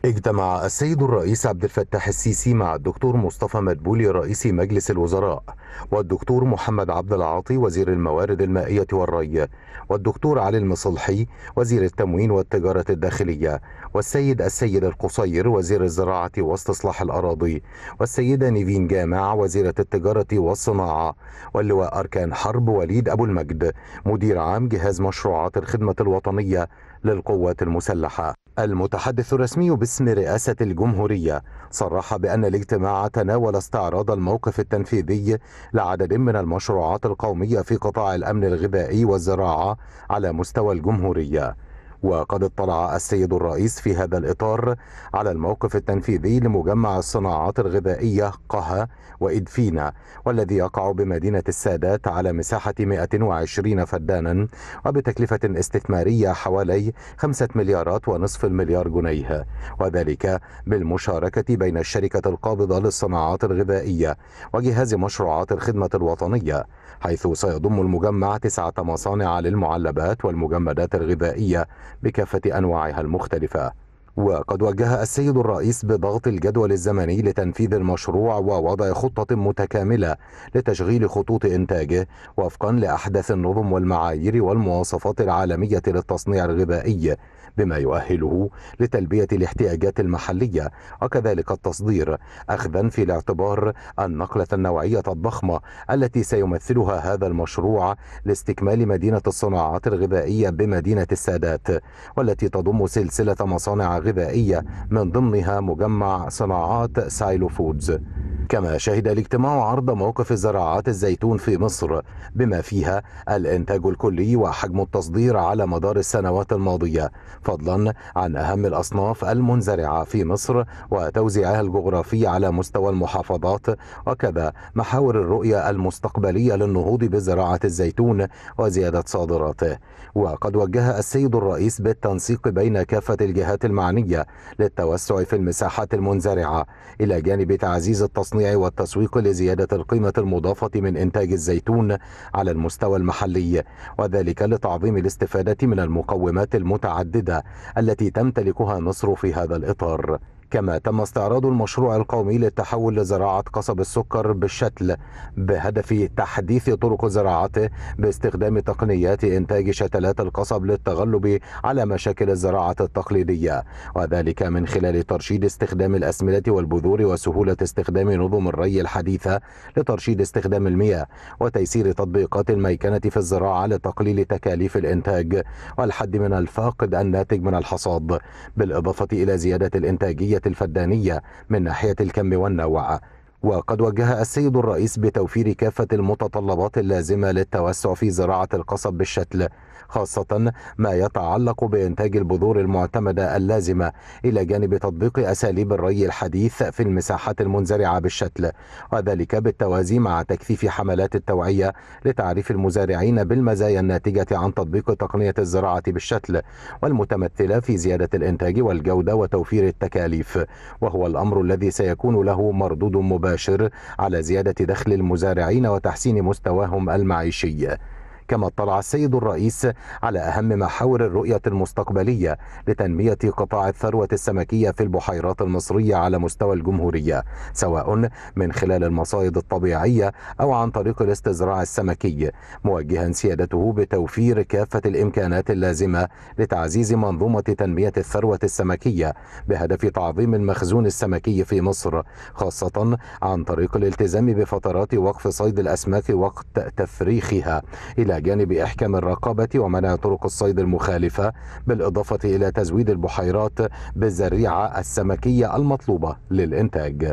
اجتمع السيد الرئيس عبد الفتاح السيسي مع الدكتور مصطفى مدبولي رئيس مجلس الوزراء، والدكتور محمد عبد العاطي وزير الموارد المائية والري، والدكتور علي المصلحي وزير التموين والتجارة الداخلية، والسيد السيد القصير وزير الزراعة واستصلاح الأراضي، والسيدة نيفين جامع وزيرة التجارة والصناعة، واللواء أركان حرب وليد أبو المجد مدير عام جهاز مشروعات الخدمة الوطنية للقوات المسلحة. المتحدث الرسمي باسم رئاسة الجمهورية صرح بأن الاجتماع تناول استعراض الموقف التنفيذي لعدد من المشروعات القومية في قطاع الأمن الغذائي والزراعة على مستوى الجمهورية. وقد اطلع السيد الرئيس في هذا الإطار على الموقف التنفيذي لمجمع الصناعات الغذائية قها وإدفينا، والذي يقع بمدينة السادات على مساحة مئة وعشرين فدانا وبتكلفة استثمارية حوالي خمسة مليارات ونصف المليار جنيه، وذلك بالمشاركة بين الشركة القابضة للصناعات الغذائية وجهاز مشروعات الخدمة الوطنية، حيث سيضم المجمع تسعة مصانع للمعلبات والمجمدات الغذائية بكافة أنواعها المختلفة. وقد وجه السيد الرئيس بضغط الجدول الزمني لتنفيذ المشروع ووضع خطة متكاملة لتشغيل خطوط إنتاجه وفقا لأحدث النظم والمعايير والمواصفات العالمية للتصنيع الغذائي، بما يؤهله لتلبية الاحتياجات المحلية وكذلك التصدير، أخذا في الاعتبار النقلة النوعية الضخمة التي سيمثلها هذا المشروع لاستكمال مدينة الصناعات الغذائية بمدينة السادات، والتي تضم سلسلة مصانع غذائية من ضمنها مجمع صناعات سايلو فودز. كما شهد الاجتماع عرض موقف زراعات الزيتون في مصر بما فيها الإنتاج الكلي وحجم التصدير على مدار السنوات الماضية، فضلا عن أهم الأصناف المنزرعة في مصر وتوزيعها الجغرافي على مستوى المحافظات، وكذا محاور الرؤية المستقبلية للنهوض بزراعة الزيتون وزيادة صادراته. وقد وجه السيد الرئيس بالتنسيق بين كافة الجهات المعنية للتوسع في المساحات المنزرعة، إلى جانب تعزيز التصنيع والتسويق لزيادة القيمة المضافة من إنتاج الزيتون على المستوى المحلي، وذلك لتعظيم الاستفادة من المقومات المتعددة التي تمتلكها مصر في هذا الإطار. كما تم استعراض المشروع القومي للتحول لزراعة قصب السكر بالشتل بهدف تحديث طرق زراعته باستخدام تقنيات إنتاج شتلات القصب للتغلب على مشاكل الزراعة التقليدية، وذلك من خلال ترشيد استخدام الأسمدة والبذور وسهولة استخدام نظم الري الحديثة لترشيد استخدام المياه وتيسير تطبيقات الميكنة في الزراعة لتقليل تكاليف الإنتاج والحد من الفاقد الناتج من الحصاد، بالإضافة إلى زيادة الإنتاجية الفدانية من ناحية الكم والنوع. وقد وجه السيد الرئيس بتوفير كافة المتطلبات اللازمة للتوسع في زراعة القصب بالشتل، خاصة ما يتعلق بإنتاج البذور المعتمدة اللازمة، إلى جانب تطبيق أساليب الري الحديث في المساحات المنزرعة بالشتل، وذلك بالتوازي مع تكثيف حملات التوعية لتعريف المزارعين بالمزايا الناتجة عن تطبيق تقنية الزراعة بالشتل، والمتمثلة في زيادة الإنتاج والجودة وتوفير التكاليف، وهو الأمر الذي سيكون له مردود مباشر على زيادة دخل المزارعين وتحسين مستواهم المعيشي. كما اطلع السيد الرئيس على أهم محاور الرؤية المستقبلية لتنمية قطاع الثروة السمكية في البحيرات المصرية على مستوى الجمهورية، سواء من خلال المصايد الطبيعية أو عن طريق الاستزراع السمكي، موجها سيادته بتوفير كافة الإمكانات اللازمة لتعزيز منظومة تنمية الثروة السمكية بهدف تعظيم المخزون السمكي في مصر، خاصة عن طريق الالتزام بفترات وقف صيد الأسماك وقت تفريخها، إلى جانب إحكام الرقابة ومنع طرق الصيد المخالفة، بالإضافة إلى تزويد البحيرات بالزريعة السمكية المطلوبة للإنتاج.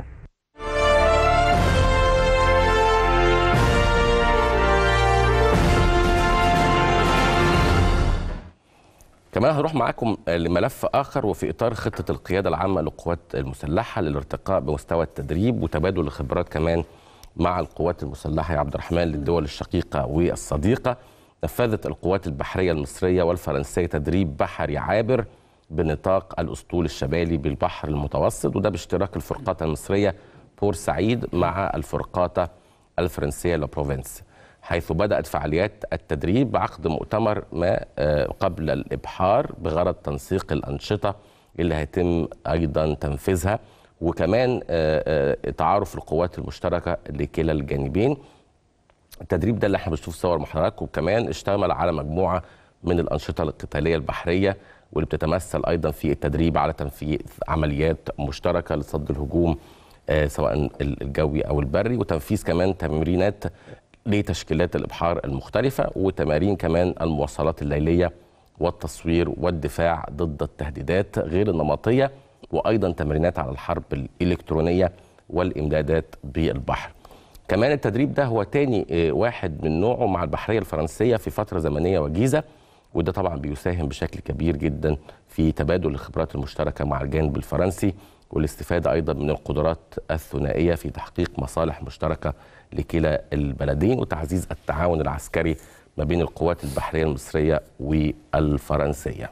كمان هنروح معاكم لملف آخر، وفي إطار خطة القيادة العامة للقوات المسلحة للارتقاء بمستوى التدريب وتبادل الخبرات كمان مع القوات المسلحة يا عبد الرحمن للدول الشقيقة والصديقة. نفذت القوات البحرية المصرية والفرنسية تدريب بحري عابر بنطاق الأسطول الشمالي بالبحر المتوسط، وده باشتراك الفرقاطة المصرية بورسعيد مع الفرقاطة الفرنسية لابروفنس، حيث بدأت فعاليات التدريب بعقد مؤتمر ما قبل الإبحار بغرض تنسيق الأنشطة اللي هيتم ايضا تنفيذها، وكمان تعارف القوات المشتركه لكلا الجانبين. التدريب ده اللي احنا بنشوف صور مع حضراتكم، وكمان اشتمل على مجموعه من الانشطه القتاليه البحريه، واللي بتتمثل ايضا في التدريب على تنفيذ عمليات مشتركه لصد الهجوم آه سواء الجوي او البري، وتنفيذ كمان تمرينات لتشكيلات الابحار المختلفه، وتمارين كمان المواصلات الليليه والتصوير والدفاع ضد التهديدات غير النمطيه، وايضا تمرينات على الحرب الالكترونيه والامدادات بالبحر. كمان التدريب ده هو تاني واحد من نوعه مع البحريه الفرنسيه في فتره زمنيه وجيزه، وده طبعا بيساهم بشكل كبير جدا في تبادل الخبرات المشتركه مع الجانب الفرنسي، والاستفاده ايضا من القدرات الثنائيه في تحقيق مصالح مشتركه لكلا البلدين، وتعزيز التعاون العسكري ما بين القوات البحريه المصريه والفرنسيه.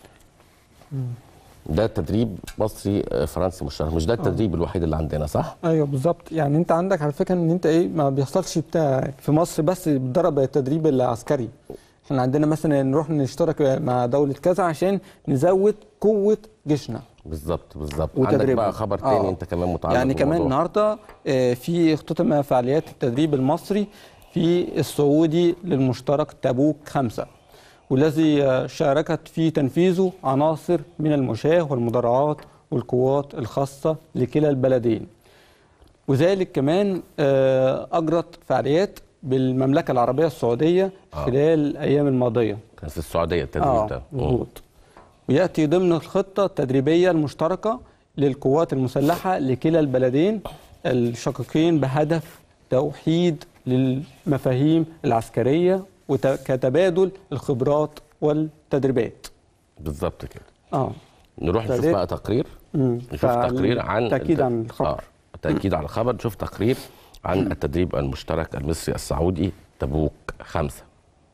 ده تدريب مصري فرنسي مشترك، مش ده التدريب آه. الوحيد اللي عندنا، صح؟ ايوه بالظبط. يعني انت عندك على فكره ان انت ايه ما بيحصلش بتاع في مصر بس بتدرب التدريب العسكري. احنا عندنا مثلا نروح نشترك مع دوله كذا عشان نزود قوه جيشنا. بالظبط بالظبط. عندك بقى خبر تاني آه. انت كمان متعلق يعني كمان النهارده في اختتم فعاليات التدريب المصري في السعودي للمشترك تبوك خمسة، والذي شاركت في تنفيذه عناصر من المشاة والمدرعات والقوات الخاصة لكلا البلدين. وذلك كمان أجرت فعاليات بالمملكة العربية السعودية آه. خلال الأيام الماضية. كان في السعودية التدريب آه. ده. مظبوط. ويأتي ضمن الخطة التدريبية المشتركة للقوات المسلحة لكلا البلدين الشقيقين بهدف توحيد للمفاهيم العسكرية وكتبادل الخبرات والتدريبات. بالظبط كده. اه نروح نشوف بقى تقرير. مم. نشوف تقرير عن تأكيد عن الخبر. اه تأكيد على الخبر. نشوف تقرير عن التدريب المشترك المصري السعودي تبوك خمسة.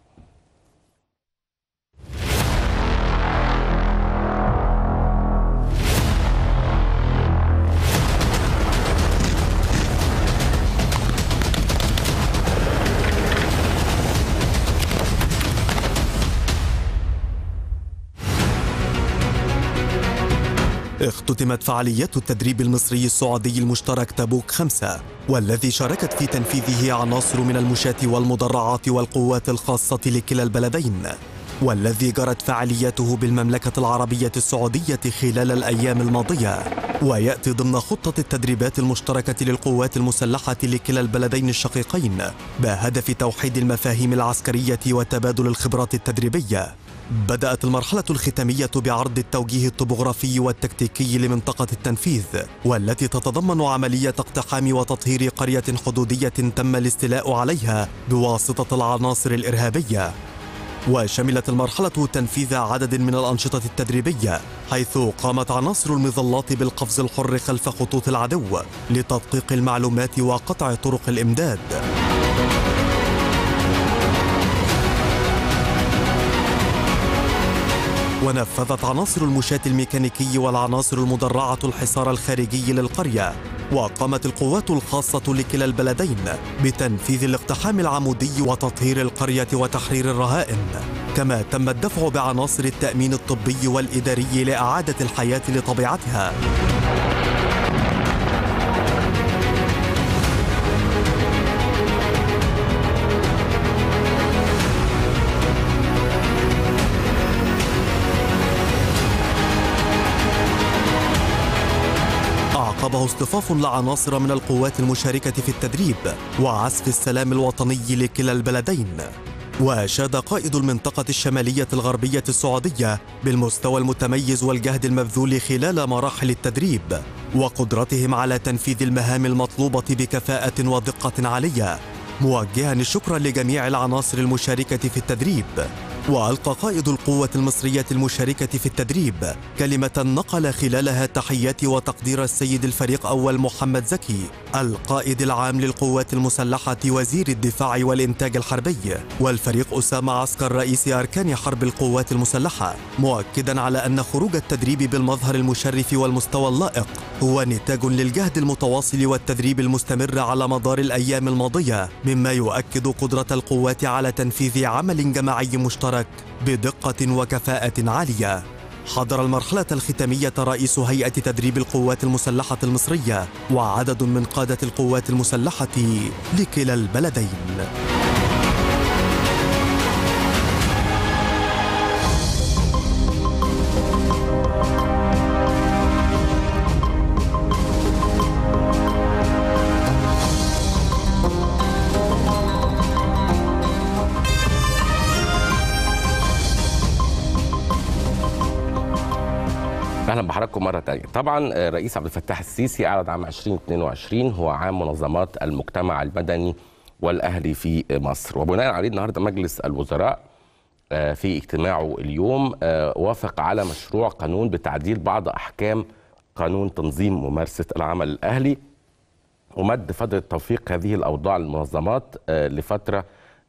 اختتمت فعاليات التدريب المصري السعودي المشترك تبوك خمسة، والذي شاركت في تنفيذه عناصر من المشاة والمدرعات والقوات الخاصة لكلا البلدين، والذي جرت فعالياته بالمملكة العربية السعودية خلال الأيام الماضية، ويأتي ضمن خطة التدريبات المشتركة للقوات المسلحة لكلا البلدين الشقيقين بهدف توحيد المفاهيم العسكرية وتبادل الخبرات التدريبية. بدأت المرحلة الختامية بعرض التوجيه الطبوغرافي والتكتيكي لمنطقة التنفيذ، والتي تتضمن عملية اقتحام وتطهير قرية حدودية تم الاستيلاء عليها بواسطة العناصر الإرهابية. وشملت المرحلة تنفيذ عدد من الأنشطة التدريبية، حيث قامت عناصر المظلات بالقفز الحر خلف خطوط العدو لتدقيق المعلومات وقطع طرق الإمداد. ونفذت عناصر المشاة الميكانيكي والعناصر المدرعة الحصار الخارجي للقرية، وقامت القوات الخاصة لكلا البلدين بتنفيذ الاقتحام العمودي وتطهير القرية وتحرير الرهائن، كما تم الدفع بعناصر التأمين الطبي والإداري لإعادة الحياة لطبيعتها. عقبه اصطفاف لعناصر من القوات المشاركة في التدريب وعزف السلام الوطني لكلا البلدين. وأشاد قائد المنطقة الشمالية الغربية السعودية بالمستوى المتميز والجهد المبذول خلال مراحل التدريب، وقدرتهم على تنفيذ المهام المطلوبة بكفاءة ودقة عالية، موجها الشكر لجميع العناصر المشاركة في التدريب. وألقى قائد القوة المصرية المشاركة في التدريب كلمة نقل خلالها تحيات وتقدير السيد الفريق أول محمد زكي القائد العام للقوات المسلحة وزير الدفاع والإنتاج الحربي، والفريق أسامة عسكر رئيس أركان حرب القوات المسلحة، مؤكدا على أن خروج التدريب بالمظهر المشرف والمستوى اللائق هو نتاج للجهد المتواصل والتدريب المستمر على مدار الأيام الماضية، مما يؤكد قدرة القوات على تنفيذ عمل جماعي مشترك بدقة وكفاءة عالية. حضر المرحلة الختامية رئيس هيئة تدريب القوات المسلحة المصرية وعدد من قادة القوات المسلحة لكلا البلدين. اهلا بحضراتكم مره ثانيه. طبعا الرئيس عبد الفتاح السيسي اعلن عام ألفين واثنين وعشرين هو عام منظمات المجتمع المدني والاهلي في مصر، وبناء عليه النهارده مجلس الوزراء في اجتماعه اليوم وافق على مشروع قانون بتعديل بعض احكام قانون تنظيم ممارسه العمل الاهلي ومد فتره توفيق هذه الاوضاع للمنظمات لفتره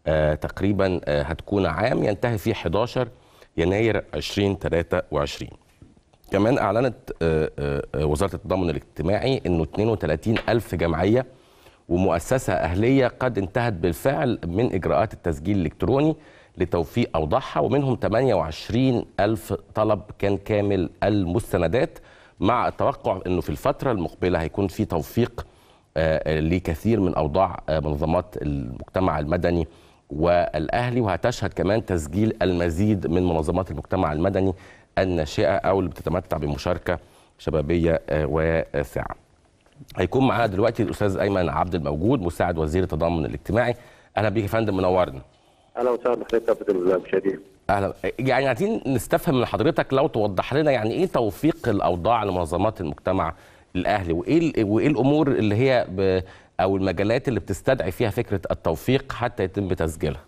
تقريبا هتكون عام ينتهي فيه أحد عشر يناير ألفين وثلاثة وعشرين. كمان أعلنت وزارة التضامن الاجتماعي أنه اثنين وثلاثين ألف جمعية ومؤسسة أهلية قد انتهت بالفعل من إجراءات التسجيل الإلكتروني لتوفيق أوضاعها، ومنهم ثمانية وعشرين ألف طلب كان كامل المستندات، مع التوقع أنه في الفترة المقبلة هيكون في توفيق لكثير من أوضاع منظمات المجتمع المدني والأهلي، وهتشهد كمان تسجيل المزيد من منظمات المجتمع المدني الناشئه او اللي بتتمتع بمشاركه شبابيه واسعه. هيكون معانا دلوقتي الاستاذ ايمن عبد الموجود مساعد وزير التضامن الاجتماعي. اهلا بيك يا فندم، منورنا. اهلا وسهلا بحضرتك يا المشاهدين. اهلا. يعني عايزين نستفهم من حضرتك لو توضح لنا يعني ايه توفيق الاوضاع لمنظمات المجتمع الاهلي، وايه وايه الامور اللي هي ب... او المجالات اللي بتستدعي فيها فكره التوفيق حتى يتم تسجيلها.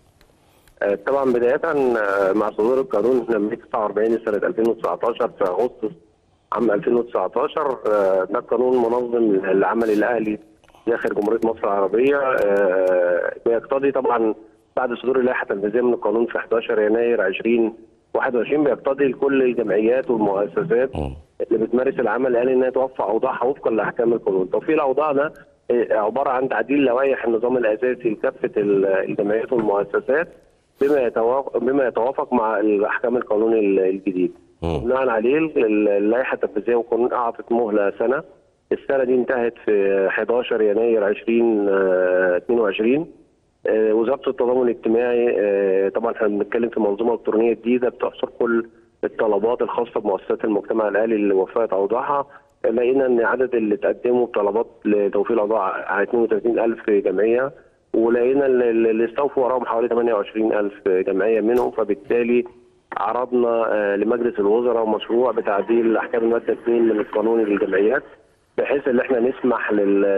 طبعا بداية مع صدور القانون نمرة تسعة وأربعين سنة ألفين وتسعطاشر في أغسطس عام ألفين وتسعطاشر، ده قانون منظم العمل الأهلي داخل جمهورية مصر العربية، بيقتضي طبعا بعد صدور اللائحة التنفيذية من القانون في أحد عشر يناير ألفين وواحد وعشرين بيقتضي لكل الجمعيات والمؤسسات اللي بتمارس العمل الأهلي إنها توفق أوضاعها وفقا لأحكام القانون. توفيق الأوضاع ده عبارة عن تعديل لوائح النظام الأساسي لكافة الجمعيات والمؤسسات بما يتوافق بما يتوافق مع الاحكام القانون الجديد. بناء عليه اللائحه التنفيذيه والقانون اعطت مهله سنه. السنه دي انتهت في أحد عشر يناير ألفين واثنين وعشرين. وزاره التضامن الاجتماعي طبعا احنا بنتكلم في منظومه الكترونيه جديده بتحصر كل الطلبات الخاصه بمؤسسات المجتمع الاهلي اللي وفقت اوضاعها. لقينا ان عدد اللي تقدموا بطلبات لتوفير الاوضاع على اثنين وثلاثين ألف جمعيه، ولقينا اللي استوفوا وراهم حوالي ثمانية وعشرين ألف جمعيه منهم، فبالتالي عرضنا لمجلس الوزراء مشروع بتعديل احكام الماده اثنين من القانون للجمعيات بحيث ان احنا نسمح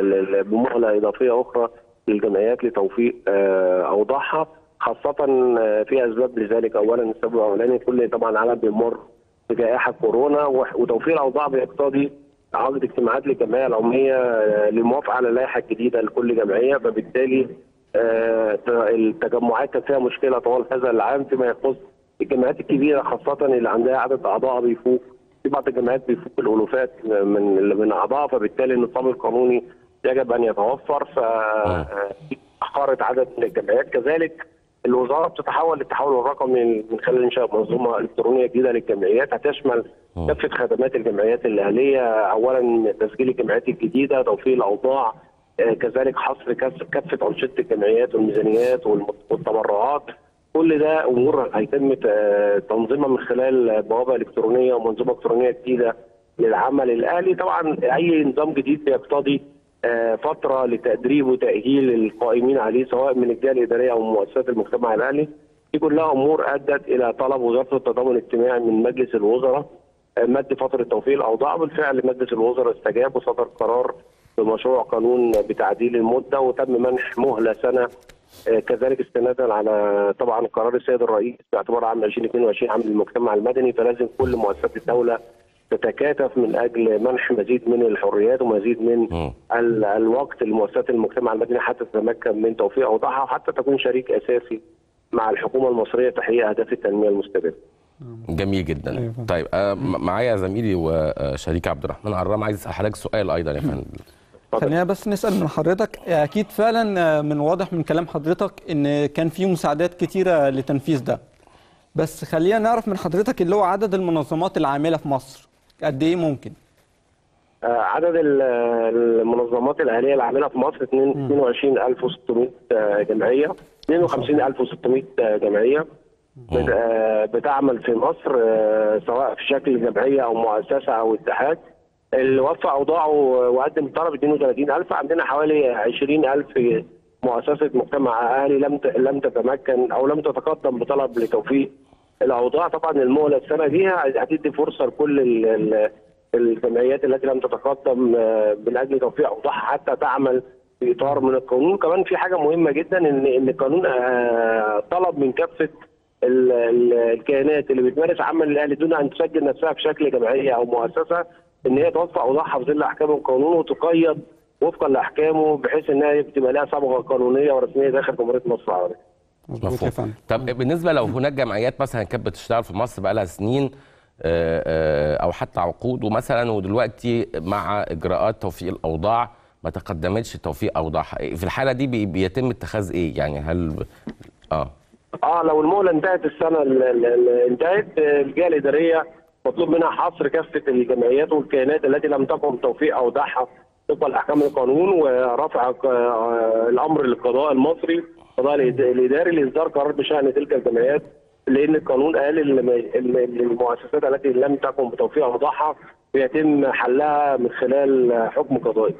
بمهله اضافيه اخرى للجمعيات لتوفيق اوضاعها، خاصه في اسباب لذلك. اولا السبب الاولاني كل طبعا العالم بيمر بجائحه كورونا، وتوفير الاوضاع بيقتضي عقد اجتماعات للجمعيه العموميه للموافقه على اللائحه الجديده لكل جمعيه، فبالتالي التجمعات كانت فيها مشكله طوال هذا العام فيما يخص الجمعيات الكبيره خاصه اللي عندها عدد اعضاء بيفوق، في بعض الجمعيات بيفوق الالوفات من من اعضاء، فبالتالي النظام القانوني يجب ان يتوفر، فاخرت عدد من الجمعيات. كذلك الوزاره بتتحول للتحول الرقمي من خلال انشاء منظومه الكترونيه جديده للجمعيات هتشمل كافه خدمات الجمعيات الاهليه، اولا تسجيل الجمعيات الجديده، توفير الاوضاع، كذلك حصر كافه انشطه الجمعيات والميزانيات والتبرعات. كل ده امور هيتم تنظيمها من خلال بوابه الكترونيه ومنظومه الكترونيه جديده للعمل الاهلي. طبعا اي نظام جديد بيقتضي فتره لتدريب وتاهيل القائمين عليه سواء من الجهه الاداريه او مؤسسات المجتمع الاهلي. دي كلها امور ادت الى طلب وزاره التضامن الاجتماعي من مجلس الوزراء مد فتره توفير الاوضاع. بالفعل مجلس الوزراء استجاب وصدر قرار بمشروع قانون بتعديل المده وتم منح مهله سنه، كذلك استنادا على طبعا قرار السيد الرئيس باعتبار عام ألفين واثنين وعشرين عام المجتمع المدني، فلازم كل مؤسسات الدوله تتكاتف من اجل منح مزيد من الحريات ومزيد من ال الوقت لمؤسسات المجتمع المدني حتى تتمكن من توفير اوضاعها وحتى تكون شريك اساسي مع الحكومه المصريه تحقيق اهداف التنميه المستدامه. جميل جدا. أيوة. طيب آه معايا زميلي وشريك عبد الرحمن عرام، عايز اسال حضرتك سؤال ايضا يا فندم. خلينا بس نسال من حضرتك، اكيد فعلا من واضح من كلام حضرتك ان كان في مساعدات كتيره لتنفيذ ده، بس خلينا نعرف من حضرتك اللي هو عدد المنظمات العامله في مصر قد ايه ممكن؟ آه، عدد ال- المنظمات الاهليه العامله في مصر اثنين وعشرين ألف وستمائة جمعيه، اثنين وخمسين ألف وستمائة جمعيه بت- آه، بتعمل في مصر، آه، سواء في شكل جمعيه او مؤسسه او اتحاد. اللي وفى اوضاعه وقدم طلب اثنين وثلاثين ألف. عندنا حوالي عشرين ألف مؤسسه مجتمع اهلي لم ت- لم تتمكن او لم تتقدم بطلب لتوفيق الاوضاع. طبعا المهله السنه دي هتدي فرصه لكل ال- ال- الجمعيات التي لم تتقدم آه، من اجل توفيق اوضاعها حتى تعمل في اطار من القانون. كمان في حاجه مهمه جدا ان ان القانون آه، طلب من كافه ال- ال- الكيانات اللي بتمارس عمل الاهلي دون ان تسجل نفسها في شكل جمعيه او مؤسسه ان هي توفق اوضاعها في ظل احكام القانون وتقيد وفقا لاحكامه، بحيث انها تبقى لها صبغه قانونيه ورسميه داخل جمهوريه مصر العربيه. مفهوم. طب بالنسبه لو هناك جمعيات مثلا كانت بتشتغل في مصر بقى لها سنين آه، آه، او حتى عقود ومثلا ودلوقتي مع اجراءات توفيق الاوضاع ما تقدمتش توفيق اوضاعها، في الحاله دي بي- بيتم اتخاذ ايه؟ يعني هل اه اه لو المهله انتهت السنه اللي انتهت، آه، الجهه الاداريه مطلوب منها حصر كافه الجمعيات والكيانات التي لم تقم بتوفيق اوضاعها طبقا لاحكام القانون، ورفع آه، الامر للقضاء المصري القضاء الاداري لاصدار قرار بشان تلك الجمعيات، لان القانون قال ان إن المؤسسات التي لم تقم بتوفيق اوضاعها بيتم حلها من خلال حكم قضائي.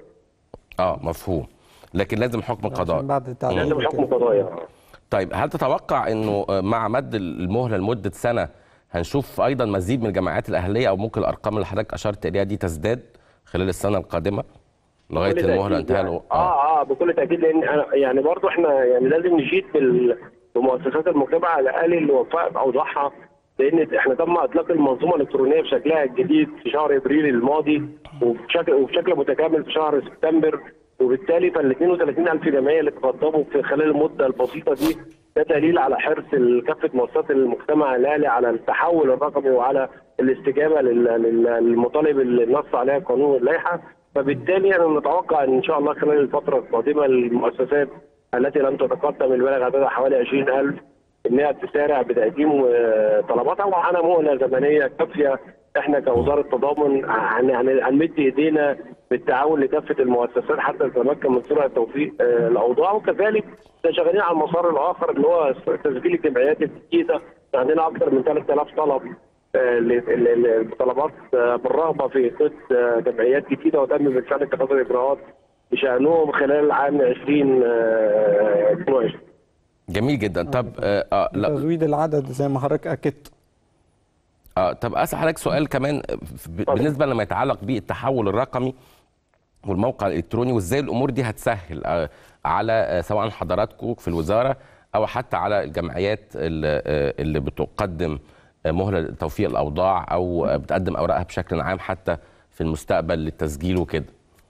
اه مفهوم، لكن لازم حكم قضائي. بعد التعديل لازم حكم قضائي. طيب هل تتوقع انه مع مد المهله لمده سنه هنشوف ايضا مزيد من الجمعيات الاهليه، او ممكن الارقام اللي حضرتك اشرت اليها دي تزداد خلال السنه القادمه لغايه بكل المهله تأكيد انتهى يعني. له؟ اه اه بكل تاكيد، لان أنا يعني برضو احنا يعني لازم نشيد بال- بمؤسسات المجتمع الاهلي اللي وفقت اوضاعها، لان احنا تم اطلاق المنظومه الالكترونيه بشكلها الجديد في شهر ابريل الماضي، وبشكل وبشكل متكامل في شهر سبتمبر، وبالتالي فال اثنين وثلاثين ألف جمعيه اللي تقدموا في خلال المده البسيطه دي ده دليل على حرص كافه مؤسسات المجتمع الاهلي على التحول الرقمي وعلى الاستجابه لل- لل- للمطالب اللي نص عليها القانون واللائحه. فبالتالي انا نتوقع ان شاء الله خلال الفتره القادمه المؤسسات التي لم تتقدم البالغ عددها حوالي عشرين ألف انها تسارع بتقديم آه، طلباتها، ومعانا مهله زمنيه كافيه. احنا كوزاره تضامن هن- هن- هنمد ايدينا بالتعاون لكافه المؤسسات حتى تتمكن من سرعه توفيق آه، الاوضاع، وكذلك احنا شغالين على المسار الاخر اللي هو تسجيل الجمعيات الجديده. عندنا اكثر من ثلاثة آلاف طلب آه، ل- ل- ل- طلبات آه، بالرغبه في ايجاد آه، جمعيات جديده، وتم بالفعل اتخاذ الاجراءات بشانهم خلال عام ألفين واثنين وعشرين. جميل جدا. طب آه آه لا تزويد العدد زي ما حضرتك اكدت. اه طب اسال حضرتك سؤال كمان ب- بالنسبه لما يتعلق بالتحول الرقمي والموقع الالكتروني، وازاي الامور دي هتسهل آه على آه سواء حضراتكم في الوزاره او حتى على الجمعيات اللي, آه اللي بتقدم آه مهله لتوفيق الاوضاع او آه بتقدم اوراقها بشكل عام حتى في المستقبل للتسجيل وكده.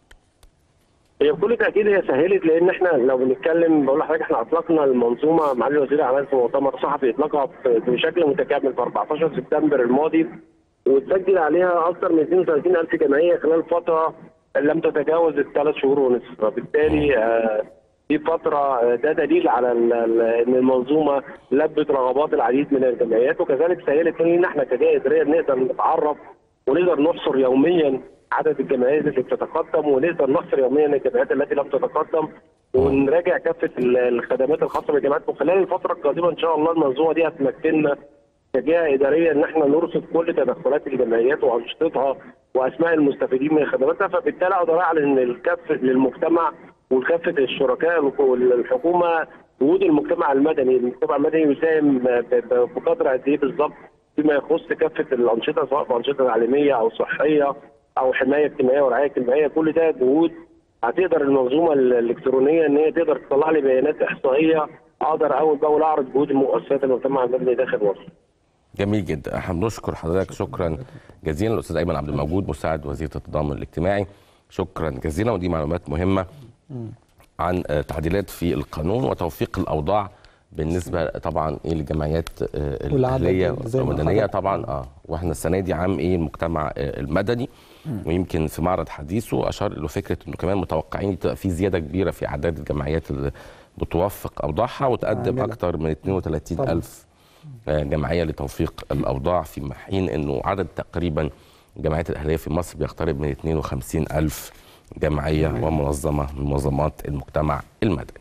هي بكل تاكيد هي سهلت، لان احنا لو بنتكلم بقول لحضرتك احنا اطلقنا المنظومه معالي وزير الاعمال في مؤتمر صحفي اطلاقها بشكل متكامل في أربعتاشر سبتمبر الماضي، وتسجل عليها اكثر من اثنين وثلاثين ألف جمعيه خلال فتره لم تتجاوز الثلاث شهور ونصف. فبالتالي آه، دي فتره آه، ده دليل على ال- ال- ان المنظومه لبت رغبات العديد من الجمعيات، وكذلك سهلت ان احنا كجهه اداريه نقدر نتعرف ونقدر نحصر يوميا عدد الجمعيات اللي بتتقدم، ونقدر نحصر يوميا الجمعيات التي لم تتقدم، ونراجع كافه ال- الخدمات الخاصه بالجمعيات. وخلال الفتره القادمه ان شاء الله المنظومه دي هتمكننا كجهه اداريه ان احنا نرصد كل تدخلات الجمعيات وانشطتها واسماء المستفيدين من خدماتها، فبالتالي اقدر اعلن ان الكافه للمجتمع وكافه الشركاء والحكومه وجود المجتمع المدني، المجتمع المدني يساهم ب- ب- بقدر قد ايه بالظبط فيما يخص كافه الانشطه، سواء في انشطه تعليميه او صحيه او حمايه اجتماعيه ورعايه اجتماعيه. كل ده جهود هتقدر المنظومه الالكترونيه ان هي تقدر تطلع لي بيانات احصائيه اقدر اول باول اعرض جهود مؤسسات المجتمع المدني داخل مصر. جميل جدا، احنا بنشكر حضرتك شكرا جزيلا الاستاذ ايمن عبد الموجود مساعد وزير التضامن الاجتماعي، شكرا جزيلا. ودي معلومات مهمه عن آه، تعديلات في القانون وتوفيق الاوضاع بالنسبه طبعا ايه للجمعيات آه، الاهليه والمدنيه طبعا. اه واحنا السنه دي عام ايه المجتمع آه، المدني، ويمكن في معرض حديثه اشار له فكره انه كمان متوقعين تبقى في زياده كبيره في اعداد الجمعيات اللي بتوفق اوضاعها وتقدم اكثر من اثنين وثلاثين ألف جمعيه لتوفيق الاوضاع، في حين انه عدد تقريبا الجمعيات الاهليه في مصر بيقترب من اثنين وخمسين ألف جمعيه ومنظمه من منظمات المجتمع المدني.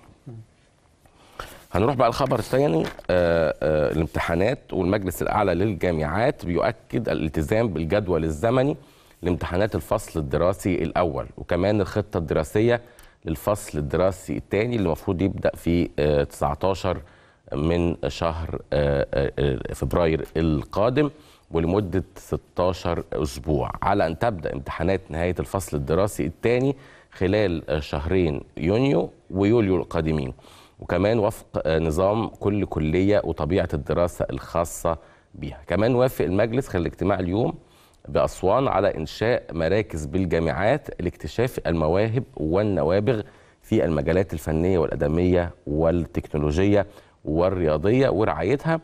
هنروح بقى الخبر الثاني. الامتحانات والمجلس الاعلى للجامعات بيؤكد الالتزام بالجدول الزمني لامتحانات الفصل الدراسي الاول، وكمان الخطه الدراسيه للفصل الدراسي الثاني اللي المفروض يبدا في تسعة عشر من شهر فبراير القادم ولمده ستة عشر اسبوع، على ان تبدا امتحانات نهايه الفصل الدراسي الثاني خلال شهرين يونيو ويوليو القادمين، وكمان وفق نظام كل كليه وطبيعه الدراسه الخاصه بها. كمان وافق المجلس خلال الاجتماع اليوم بأسوان على إنشاء مراكز بالجامعات لاكتشاف المواهب والنوابغ في المجالات الفنية والأدبية والتكنولوجية والرياضية ورعايتها،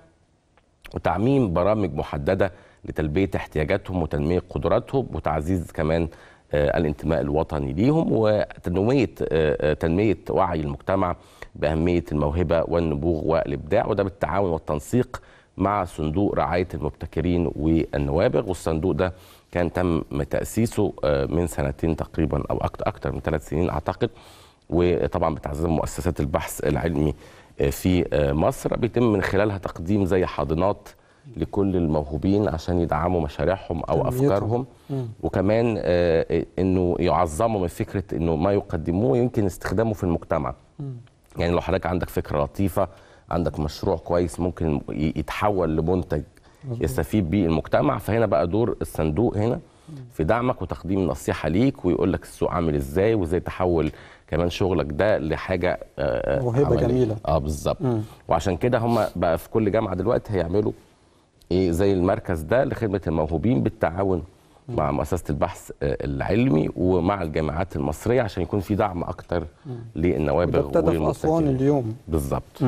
وتعميم برامج محددة لتلبية احتياجاتهم وتنمية قدراتهم وتعزيز كمان الانتماء الوطني ليهم، وتنمية تنمية وعي المجتمع بأهمية الموهبة والنبوغ والإبداع، وده بالتعاون والتنسيق مع صندوق رعاية المبتكرين والنوابغ. والصندوق ده كان تم تأسيسه من سنتين تقريبا أو أكثر من ثلاث سنين أعتقد، وطبعا بتعزز مؤسسات البحث العلمي في مصر، بيتم من خلالها تقديم زي حاضنات لكل الموهوبين عشان يدعموا مشاريعهم أو أفكارهم، وكمان إنه يعظموا من فكرة إنه ما يقدموه يمكن استخدامه في المجتمع. يعني لو حضرتك عندك فكرة لطيفة، عندك مشروع كويس ممكن يتحول لمنتج يستفيد بيه المجتمع، فهنا بقى دور الصندوق هنا في دعمك وتقديم نصيحة ليك ويقول لك السوق عامل ازاي وازاي تحول كمان شغلك ده لحاجة موهبة جميلة. اه بالظبط. وعشان كده هم بقى في كل جامعة دلوقتي هيعملوا ايه زي المركز ده لخدمة الموهوبين بالتعاون مم. مع مؤسسة البحث العلمي ومع الجامعات المصرية عشان يكون في دعم اكتر للنوابغ والمبتكرين. في أسوان اليوم بالظبط.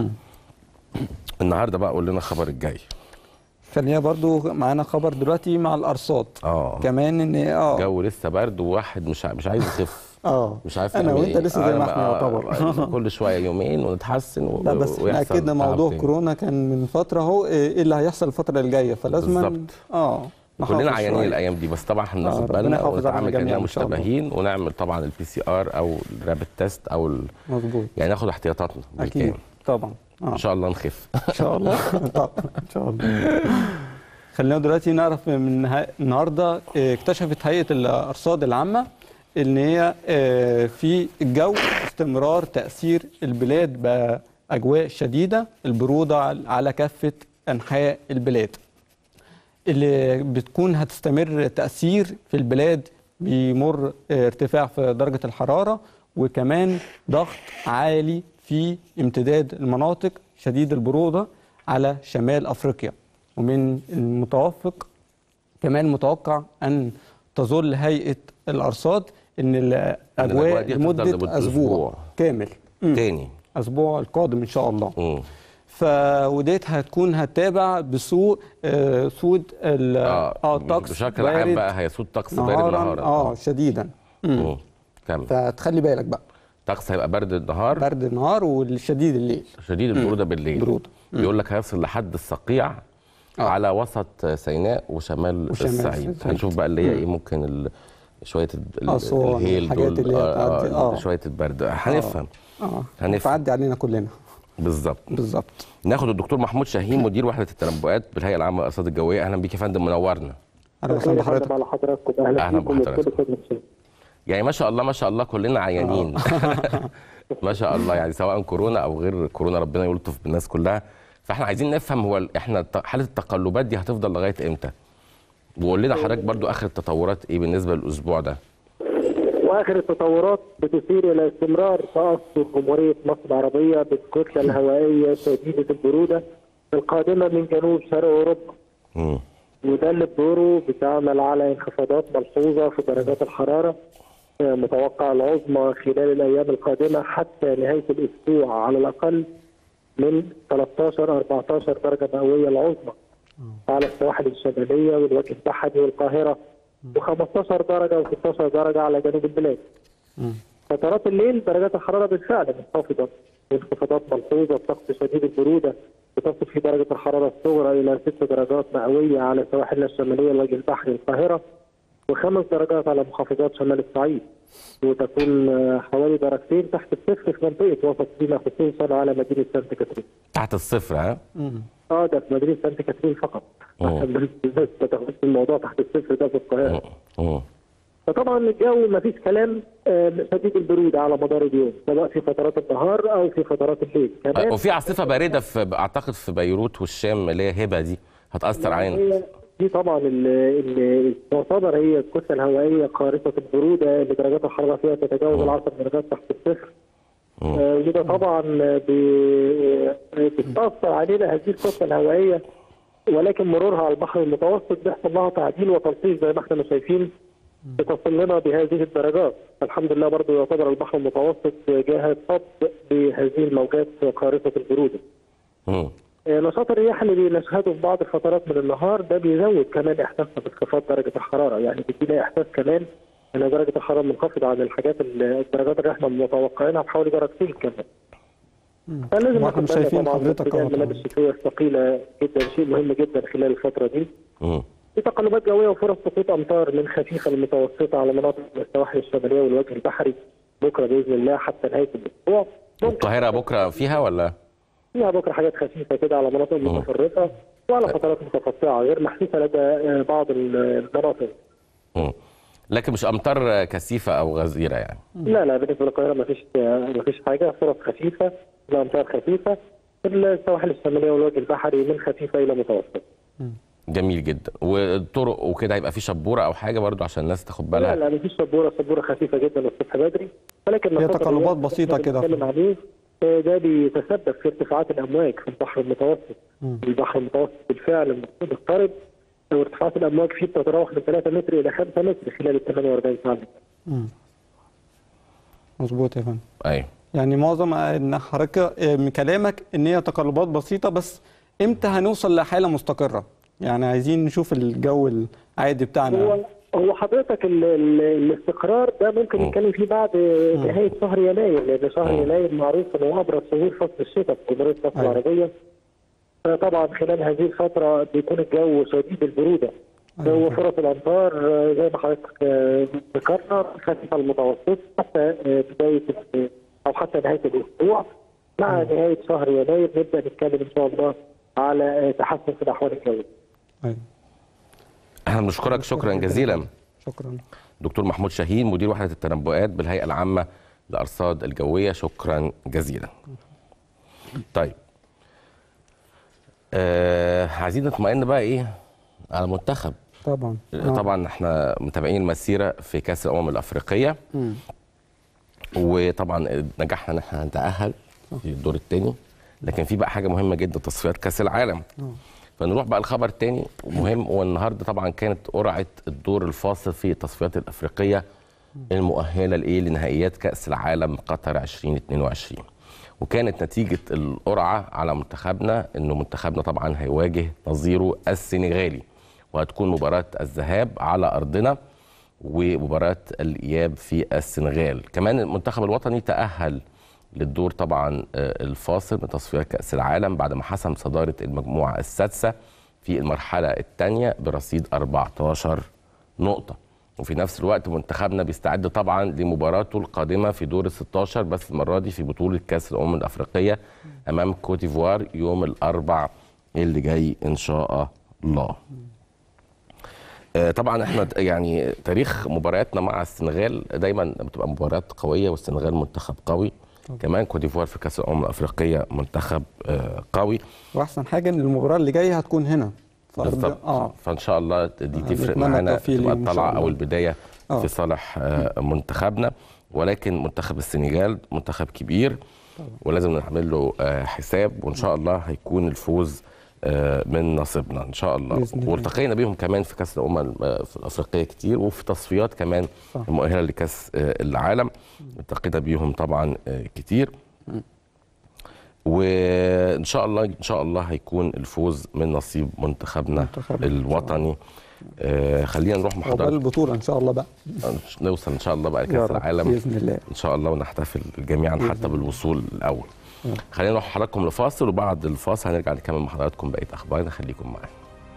النهارده بقى قول لنا الخبر الجاي. خلينا برضو معانا خبر دلوقتي مع الارصاد. اه كمان ان اه الجو لسه برد وواحد مش مش عايز يخف. اه مش عارف انا وانت إيه. لسه زي ما احنا يعتبر كل شويه يومين ونتحسن و... لا بس احنا اكدنا موضوع كورونا كان من فتره اهو ايه اللي هيحصل الفتره الجايه فلازم بالظبط. اه كلنا عيانين الايام دي بس طبعا احنا ناخد بالنا ونتعامل كاننا مشتبهين ونعمل طبعا البي سي ار او الرابid تيست او ال... مظبوط يعني ناخد احتياطاتنا اكيد طبعا آه. ان شاء الله نخف ان شاء الله طبعا ان شاء الله. خلينا دلوقتي نعرف من ها... النهارده اكتشفت هيئه الارصاد العامه ان هي في الجو استمرار تاثير البلاد باجواء شديده البروده على كافه انحاء البلاد اللي بتكون هتستمر تاثير في البلاد بيمر ارتفاع في درجه الحراره وكمان ضغط عالي في امتداد المناطق شديد البروده على شمال افريقيا. ومن المتوافق كمان متوقع ان تظل هيئه الارصاد ان الاجواء لمده اسبوع كامل تاني اسبوع القادم ان شاء الله. مم. فوديت هتكون هتتابع بسوء آه سود اه الطقس بشكل عام بقى هيسود طقس بارد نهارا اه شديدا. امم كمل. فتخلي بالك بقى الطقس هيبقى برد النهار برد النهار والشديد الليل شديد البروده بالليل برودة. بيقول لك هيصل لحد الصقيع آه. على وسط سيناء وشمال, وشمال الصعيد. هنشوف بقى اللي هي ايه ممكن ال... شويه الهيل دول اللي آه آه شويه البرد هنفهم اه هنفهم تعدي علينا كلنا بالظبط بالظبط. ناخد الدكتور محمود شاهين مدير وحده التنبؤات بالهيئه العامه للارصاد الجويه. اهلا بيك يا فندم منورنا. اهلا وسهلا بحضرتك. على حضراتكم اهلا بكم يعني ما شاء الله ما شاء الله كلنا عيانين ما شاء الله يعني سواء كورونا او غير كورونا ربنا يلطف بالناس كلها. فاحنا عايزين نفهم هو احنا حاله التقلبات دي هتفضل لغايه امتى؟ وقول لنا حضرتك برضو اخر التطورات ايه بالنسبه للاسبوع ده؟ واخر التطورات بتشير الى استمرار تاثر جمهوريه مصر العربيه بالكتله الهوائيه شديده البروده القادمه من جنوب شرق اوروبا. امم وده اللي بدوره بتعمل على انخفاضات ملحوظه في درجات الحراره متوقع العظمى خلال الايام القادمه حتى نهايه الاسبوع على الاقل من ثلاثة عشر أربعة عشر درجه مئويه العظمى على السواحل الشماليه والوجه البحري والقاهره و15 درجه و16 درجه على جنوب البلاد. فترات الليل درجات الحراره بالفعل منخفضه وانخفاضات ملحوظه وطقس شديد البروده بتصل في درجة الحرارة الصغرى إلى ست درجات مئوية على سواحلنا الشمالية الوجه البحري القاهرة، وخمس درجات على محافظات شمال الصعيد، وتكون حوالي درجتين تحت الصفر في منطقة وسط سيناء خصوصا على مدينة سانت كاترين. تحت الصفر ها؟ اه ده في مدينة سانت كاترين فقط. بس ما تاخدش الموضوع تحت الصفر ده في القاهرة. فطبعا الجو ما فيش كلام شديد البرودة على مدار اليوم سواء في فترات النهار او في فترات الليل. كمان وفي عاصفة باردة في اعتقد في بيروت والشام اللي هي هبة دي هتأثر علينا. دي طبعا اللي تعتبر هي الكتله الهوائيه قارصه البروده اللي درجات الحراره فيها تتجاوز العشر درجات تحت الصفر. وده طبعا بتاثر علينا هذه الكتله الهوائيه، ولكن مرورها على البحر المتوسط بيحصل لها تعديل وتلطيف زي ما احنا شايفين بتصل لنا بهذه الدرجات. الحمد لله برضه يعتبر البحر المتوسط جاهز صد بهذه الموجات قارصه البروده. نشاط الرياح اللي بنشهده في بعض الفترات من النهار ده بيزود كمان احساسنا بانخفاض درجه الحراره، يعني بيدينا احساس كمان ان درجه الحراره منخفضه عن الحاجات الدرجات اللي احنا متوقعينها بحوالي درجتين كمان. فلازم احنا شايفين حضرتك اهو الملابس الشتويه الثقيله جدا شيء مهم جدا خلال الفتره دي. في تقلبات جويه وفرص سقوط امطار من خفيفه لمتوسطه على مناطق السواحل الشماليه والوجه البحري بكره باذن الله حتى نهايه الاسبوع. القاهره بكره فيها ولا؟ فيها بكره حاجات خفيفه كده على مناطق متفرقه وعلى فترات متقطعه غير محسوسه لدى بعض المناطق. امم لكن مش امطار كثيفه او غزيره يعني. لا لا بالنسبه للقاهره ما فيش ما فيش حاجه، فرص خفيفه لامطار خفيفه في السواحل الشماليه والوجه البحري من خفيفه الى متوسط. جميل جدا. والطرق وكده هيبقى في شبوره او حاجه برضو عشان الناس تاخد بالها؟ لا لا مفيش شبوره، شبوره خفيفه جدا الصبح بدري، ولكن هي تقلبات بسيطه كده. ده بيتسبب في ارتفاعات الامواج في البحر المتوسط. البحر المتوسط بالفعل مضطرب وارتفاعات الامواج فيه بتتراوح من ثلاثة متر الى خمسة متر خلال ال ثمانية وأربعين ساعه. امم مظبوط يا فندم. ايوه يعني معظم ان حضرتك من كلامك ان هي تقلبات بسيطه، بس امتى هنوصل لحاله مستقره؟ يعني عايزين نشوف الجو العادي بتاعنا. هو هو حضرتك ال ال الاستقرار ده ممكن نتكلم فيه بعد نهايه شهر يناير، لان شهر يناير معروف انه ابرز شهور فصل الشتاء في جمهوريه مصر العربيه. طبعا خلال هذه الفتره بيكون الجو شديد البروده وفرص الامطار زي ما حضرتك ذكرنا خفيفه المتوسط حتى بدايه او حتى نهايه الاسبوع. مع نهايه شهر يناير نبدا نتكلم ان شاء الله على تحسن في الاحوال الجويه. ايوه احنا بنشكرك شكرا جزيلا. شكرا دكتور محمود شاهين مدير وحده التنبؤات بالهيئه العامه للارصاد الجويه، شكرا جزيلا. طيب آه عايزين نطمئن بقى ايه على المنتخب. طبعا طبعا احنا متابعين المسيره في كاس الامم الافريقيه. م. وطبعا نجحنا ان احنا نتاهل في الدور الثاني، لكن في بقى حاجه مهمه جدا تصفيات كاس العالم. م. فنروح بقى الخبر الثاني مهم، والنهارده طبعا كانت قرعه الدور الفاصل في التصفيات الافريقيه المؤهله لايه لنهائيات كاس العالم قطر ألفين واثنين وعشرين. وكانت نتيجه القرعه على منتخبنا انه منتخبنا طبعا هيواجه نظيره السنغالي، وهتكون مباراه الذهاب على ارضنا ومباراه الاياب في السنغال. كمان المنتخب الوطني تاهل للدور طبعا الفاصل من تصفيات كأس العالم بعد ما حسم صدارة المجموعة السادسة في المرحلة الثانية برصيد أربعة عشر نقطة. وفي نفس الوقت منتخبنا بيستعد طبعا لمباراته القادمة في دور ال ستة عشر بس المرة دي في بطولة كأس الأمم الأفريقية أمام كوت ديفوار يوم الأربع اللي جاي إن شاء الله. طبعا احنا يعني تاريخ مبارياتنا مع السنغال دايما بتبقى مباريات قوية، والسنغال منتخب قوي. كمان كوت ديفوار في كاس الامم الافريقيه منتخب قوي، واحسن حاجه ان المباراه اللي جايه هتكون هنا في ارض اه فان شاء الله دي تفرق معانا، تبقى الطلعه او البدايه آه. في صالح منتخبنا. ولكن منتخب السنغال منتخب كبير ولازم نعمل له حساب، وان شاء الله هيكون الفوز من نصيبنا ان شاء الله. والتقينا بيهم كمان في كاس الامم الافريقيه كتير، وفي تصفيات كمان صح. المؤهله لكاس العالم التقينا بيهم طبعا كتير. وان شاء الله ان شاء الله هيكون الفوز من نصيب منتخبنا منتخب الوطني. آه خلينا نروح محاضره البطوله ان شاء الله بقى نوصل ان شاء الله بقى لكاس العالم باذن الله ان شاء الله، ونحتفل جميعا حتى بالوصول الاول. خلينا نروح حضراتكم لفاصل، وبعد الفاصل هنرجع نكمل مع حضراتكم بقيه اخبارنا. خليكم معانا.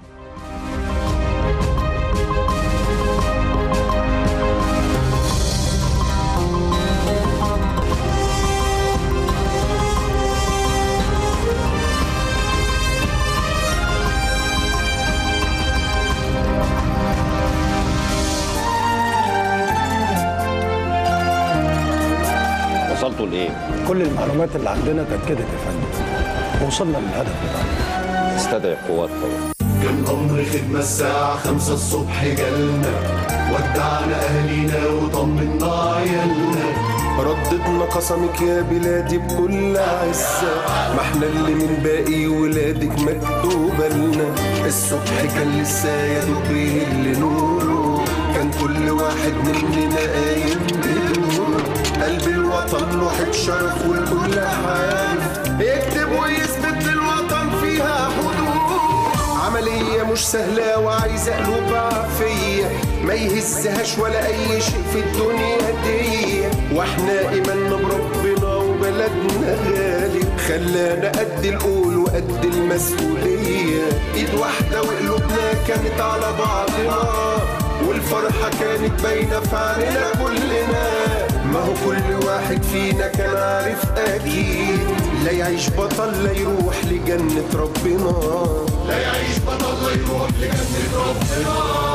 وصلتوا لايه؟ كل المعلومات اللي عندنا كانت كده يا فندم، وصلنا للهدف بتاعنا. استدعي القوات طبعا. كان أمر خدمة الساعة خمسة الصبح جالنا، ودعنا أهلينا وطمنا عيالنا، رددنا قسمك يا بلادي بكل عزة، ما احنا اللي من باقي ولادك مكتوبة لنا. الصبح كان لسه يا دوب بيهل نوره، كان كل واحد مننا قايم بدوره، قلب الوطن لوحة شرف والكل عارف يكتب ويثبت للوطن فيها حدود. عملية مش سهلة وعايزة قلوب عافية، ما يهزهاش ولا أي شيء في الدنيا دي، واحنا إيماننا بربنا وبلدنا غالي خلانا قد القول وقد المسؤولية. إيد واحدة وقلوبنا كانت على بعضنا، والفرحة كانت باينة في عينينا كلنا. ما هو كل واحد فينا كان عارف أكيد، لا يعيش بطل لا يروح لجنة ربنا، لا يعيش بطل لا يروح لجنة ربنا.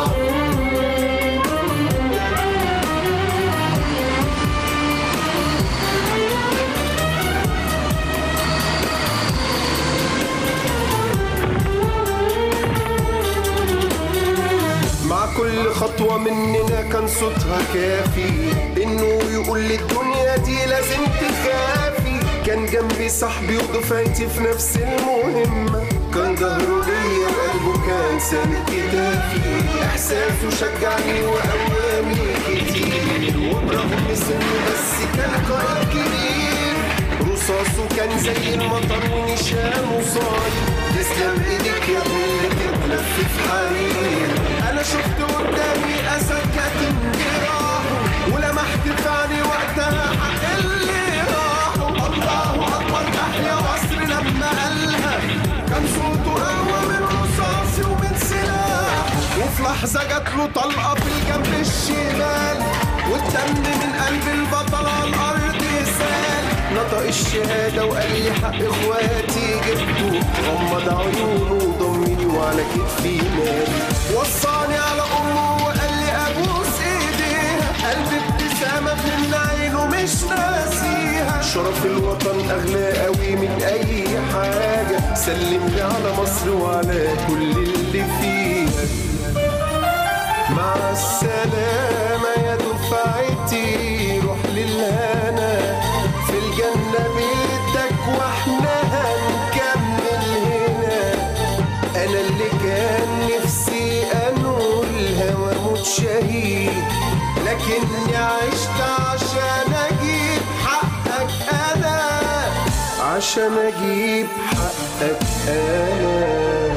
مع كل خطوة مننا كان صوتها كافي، إنه يقول للدنيا دي لازم تخافي. كان جنبي صاحبي ودفعتي في نفس المهمة، كان ظهره ليا وقلبه كان ساند كتافي. إحساسه شجعني وقواني كتير، وبرغم سنه بس كان قائد كبير. رصاصه كان زي المطر ونشانه صاير، تسلم ايدك يا ابني تتلف في حرير. انا شفت قدامي اسد كاتم جراحه، ولمحت في عيني وقتها حق اللي راحوا. الله اكبر تحيا مصر لما قالها، كان صوته قوي من رصاصي ومن سلاح، وفي لحظه جات له طلقه في الجنب الشمال، والدم من قلب البطل على الارض سال. نطق الشهادة وقال لي حق اخواتي جبته، غمض عيونه وضمني وعلى كتفي نادي، وصاني على امه وقال لي ابوس ايديها، قلبي ابتسامة من عينه مش ناسيها. شرف الوطن اغلى قوي من اي حاجة، سلم لي على مصر وعلى كل اللي فيها. مع السلامة يا دفعتي، روح للهنا في الجنة بيتك واحنا هنكمل هنا. أنا اللي كان نفسي أنولها وأموت شهيد، لكني عشت عشان أجيب حقك أنا، عشان أجيب حقك أنا.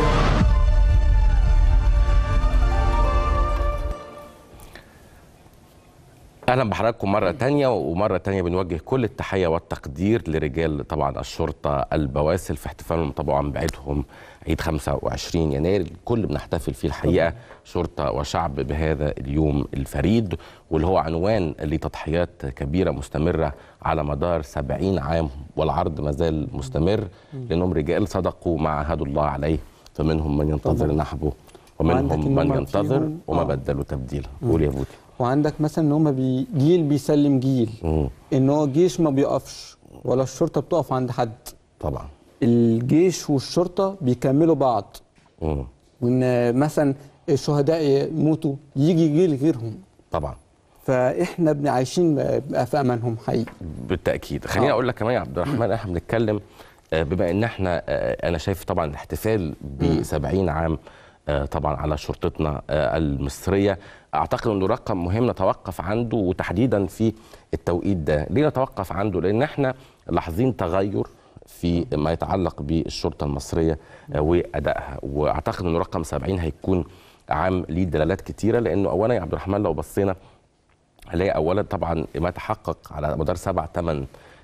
اهلا بحضراتكم مره تانية، ومره تانية بنوجه كل التحيه والتقدير لرجال طبعا الشرطه البواسل في احتفالهم طبعا بعيدهم عيد خمسة وعشرين يناير. الكل بنحتفل فيه الحقيقه شرطه وشعب بهذا اليوم الفريد، واللي هو عنوان لتضحيات كبيره مستمره على مدار سبعين عام، والعرض ما زال مستمر لانهم رجال صدقوا ما عاهدوا الله عليه، فمنهم من ينتظر نحبه ومنهم من ينتظر وما بدلوا تبديلا. قول يا فوتي. وعندك مثلا ان هم بي جيل بيسلم جيل، مم. ان هو الجيش ما بيقفش ولا الشرطه بتقف عند حد. طبعا الجيش والشرطه بيكملوا بعض. مم. وان مثلا الشهداء يموتوا يجي جيل غيرهم. طبعا. فاحنا عايشين في امانهم حقيقي. بالتاكيد. خليني آه. اقول لك كمان يا عبد الرحمن، احنا بنتكلم بما ان احنا انا شايف طبعا الاحتفال ب سبعين عام طبعا على شرطتنا المصريه، اعتقد انه رقم مهم نتوقف عنده، وتحديدا في التوقيت ده. ليه نتوقف عنده؟ لان احنا لاحظين تغير في ما يتعلق بالشرطه المصريه وادائها، واعتقد انه رقم سبعين هيكون عام ليه دلالات كتيره. لانه اولا يا عبد الرحمن لو بصينا هنلاقي اولا طبعا ما تحقق على مدار سبع ثمان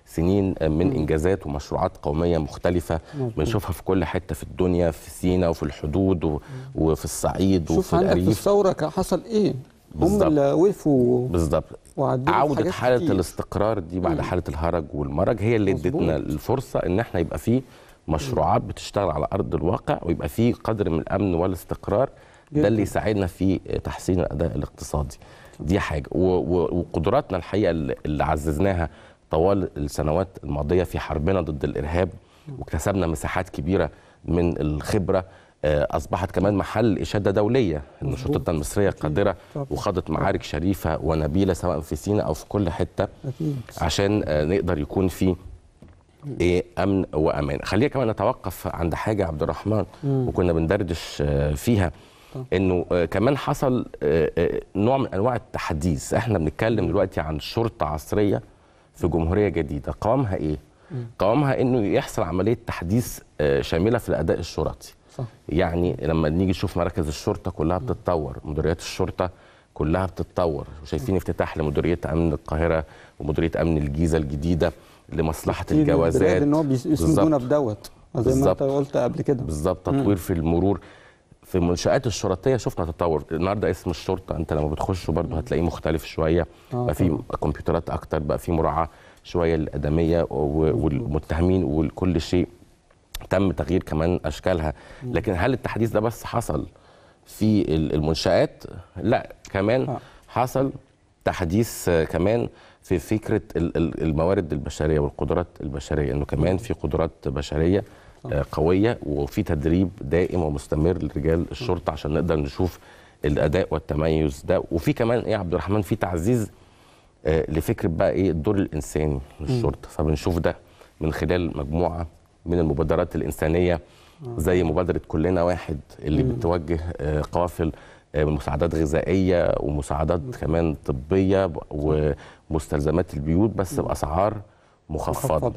سنين من انجازات ومشروعات قوميه مختلفه بنشوفها في كل حته في الدنيا، في سيناء وفي الحدود وفي الصعيد وفي الارياف. شوف عندك في الثوره كان حصل ايه؟ هم اللي وقفوا بالظبط. عوده حاله كتير. الاستقرار دي بعد مم. حاله الهرج والمرج هي اللي ادتنا الفرصه ان احنا يبقى في مشروعات بتشتغل على ارض الواقع ويبقى في قدر من الامن والاستقرار. ده اللي يساعدنا في تحسين الاداء الاقتصادي. دي حاجه، وقدراتنا الحقيقه اللي عززناها طوال السنوات الماضيه في حربنا ضد الارهاب، واكتسبنا مساحات كبيره من الخبره اصبحت كمان محل اشاده دوليه ان شرطتنا المصريه قادره وخاضت معارك شريفه ونبيله سواء في سيناء او في كل حته عشان نقدر يكون في ايه امن وامان. خلينا كمان نتوقف عند حاجه عبد الرحمن وكنا بندردش فيها، انه كمان حصل نوع من انواع التحديث. احنا بنتكلم دلوقتي عن شرطه عصريه في جمهوريه جديده، قوامها ايه؟ قوامها انه يحصل عمليه تحديث شامله في الاداء الشرطي. صح. يعني لما نيجي نشوف مراكز الشرطه كلها بتتطور، مديريات الشرطه كلها بتتطور، وشايفين افتتاح لمديريه امن القاهره ومديريه امن الجيزه الجديده لمصلحه الجوازات. ان هو بيسندونا في دوت زي ما انت قلت قبل كده. بالظبط. تطوير في المرور. في المنشآت الشرطيه شفنا تطور. النهارده اسم الشرطه انت لما بتخشه برضه هتلاقيه مختلف شويه، آه بقى في كمبيوترات اكتر، بقى في مراعاه شويه للادميه والمتهمين وكل شيء تم تغيير كمان اشكالها. لكن هل التحديث ده بس حصل في المنشآت؟ لا، كمان حصل تحديث كمان في فكره الموارد البشريه والقدرات البشريه، انه كمان في قدرات بشريه قويه وفي تدريب دائم ومستمر لرجال الشرطه عشان نقدر نشوف الاداء والتميز ده. وفي كمان ايه يا عبد الرحمن، في تعزيز لفكره بقى ايه الدور الانساني للشرطه، فبنشوف ده من خلال مجموعه من المبادرات الانسانيه زي مبادره كلنا واحد اللي بتوجه قوافل مساعدات غذائيه ومساعدات كمان طبيه ومستلزمات البيوت بس باسعار مخفضه،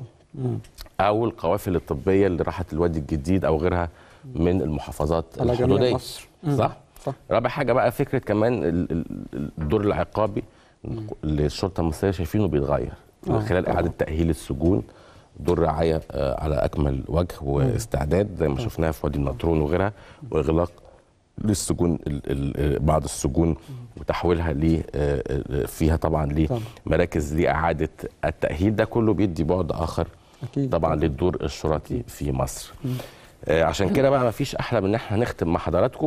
او القوافل الطبيه اللي راحت الوادي الجديد او غيرها من المحافظات الحدوديه. صح؟ صح. رابع حاجه بقى فكره كمان الدور العقابي للشرطه المصريه شايفينه بيتغير من خلال اعاده تاهيل السجون، دور رعايه على اكمل وجه واستعداد زي ما شفناها في وادي النطرون وغيرها، واغلاق للسجون بعض السجون وتحويلها ل فيها طبعا لمراكز لاعاده التاهيل. ده كله بيدي بعد اخر أكيد طبعا للدور الشرطي في مصر. آه عشان كده بقى ما فيش احلى من ان احنا نختم مع حضراتكم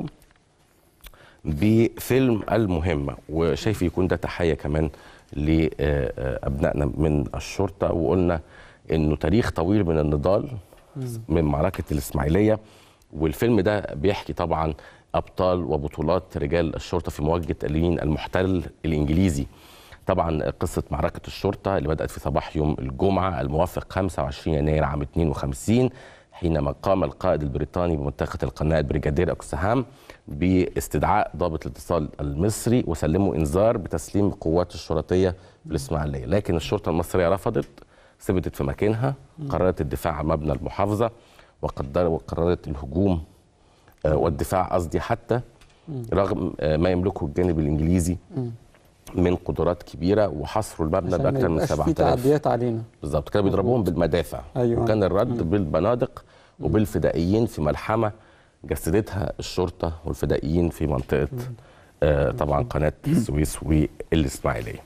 بفيلم المهمه، وشايف يكون ده تحيه كمان لابنائنا من الشرطه. وقلنا انه تاريخ طويل من النضال من معركه الاسماعيليه، والفيلم ده بيحكي طبعا ابطال وبطولات رجال الشرطه في مواجهه اليمين المحتل الانجليزي. طبعا قصه معركه الشرطه اللي بدات في صباح يوم الجمعه الموافق خمسة وعشرين يناير عام اثنين وخمسين، حينما قام القائد البريطاني بمنطقه القناه البريجادير اوكسهام باستدعاء ضابط الاتصال المصري وسلموا انذار بتسليم القوات الشرطيه في الاسماعيليه، لكن الشرطه المصريه رفضت، ثبتت في مكانها، قررت الدفاع عن مبنى المحافظه وقررت الهجوم والدفاع قصدي حتى رغم ما يملكه الجانب الانجليزي من قدرات كبيره، وحصروا المبنى باكثر من سبعة آلاف. في تعديات علينا بالظبط، كانوا بيضربوهم بالمدافع. أيوة. وكان الرد مم. بالبنادق وبالفدائيين في ملحمه جسدتها الشرطه والفدائيين في منطقه آه طبعا قناه السويس والاسماعيليه.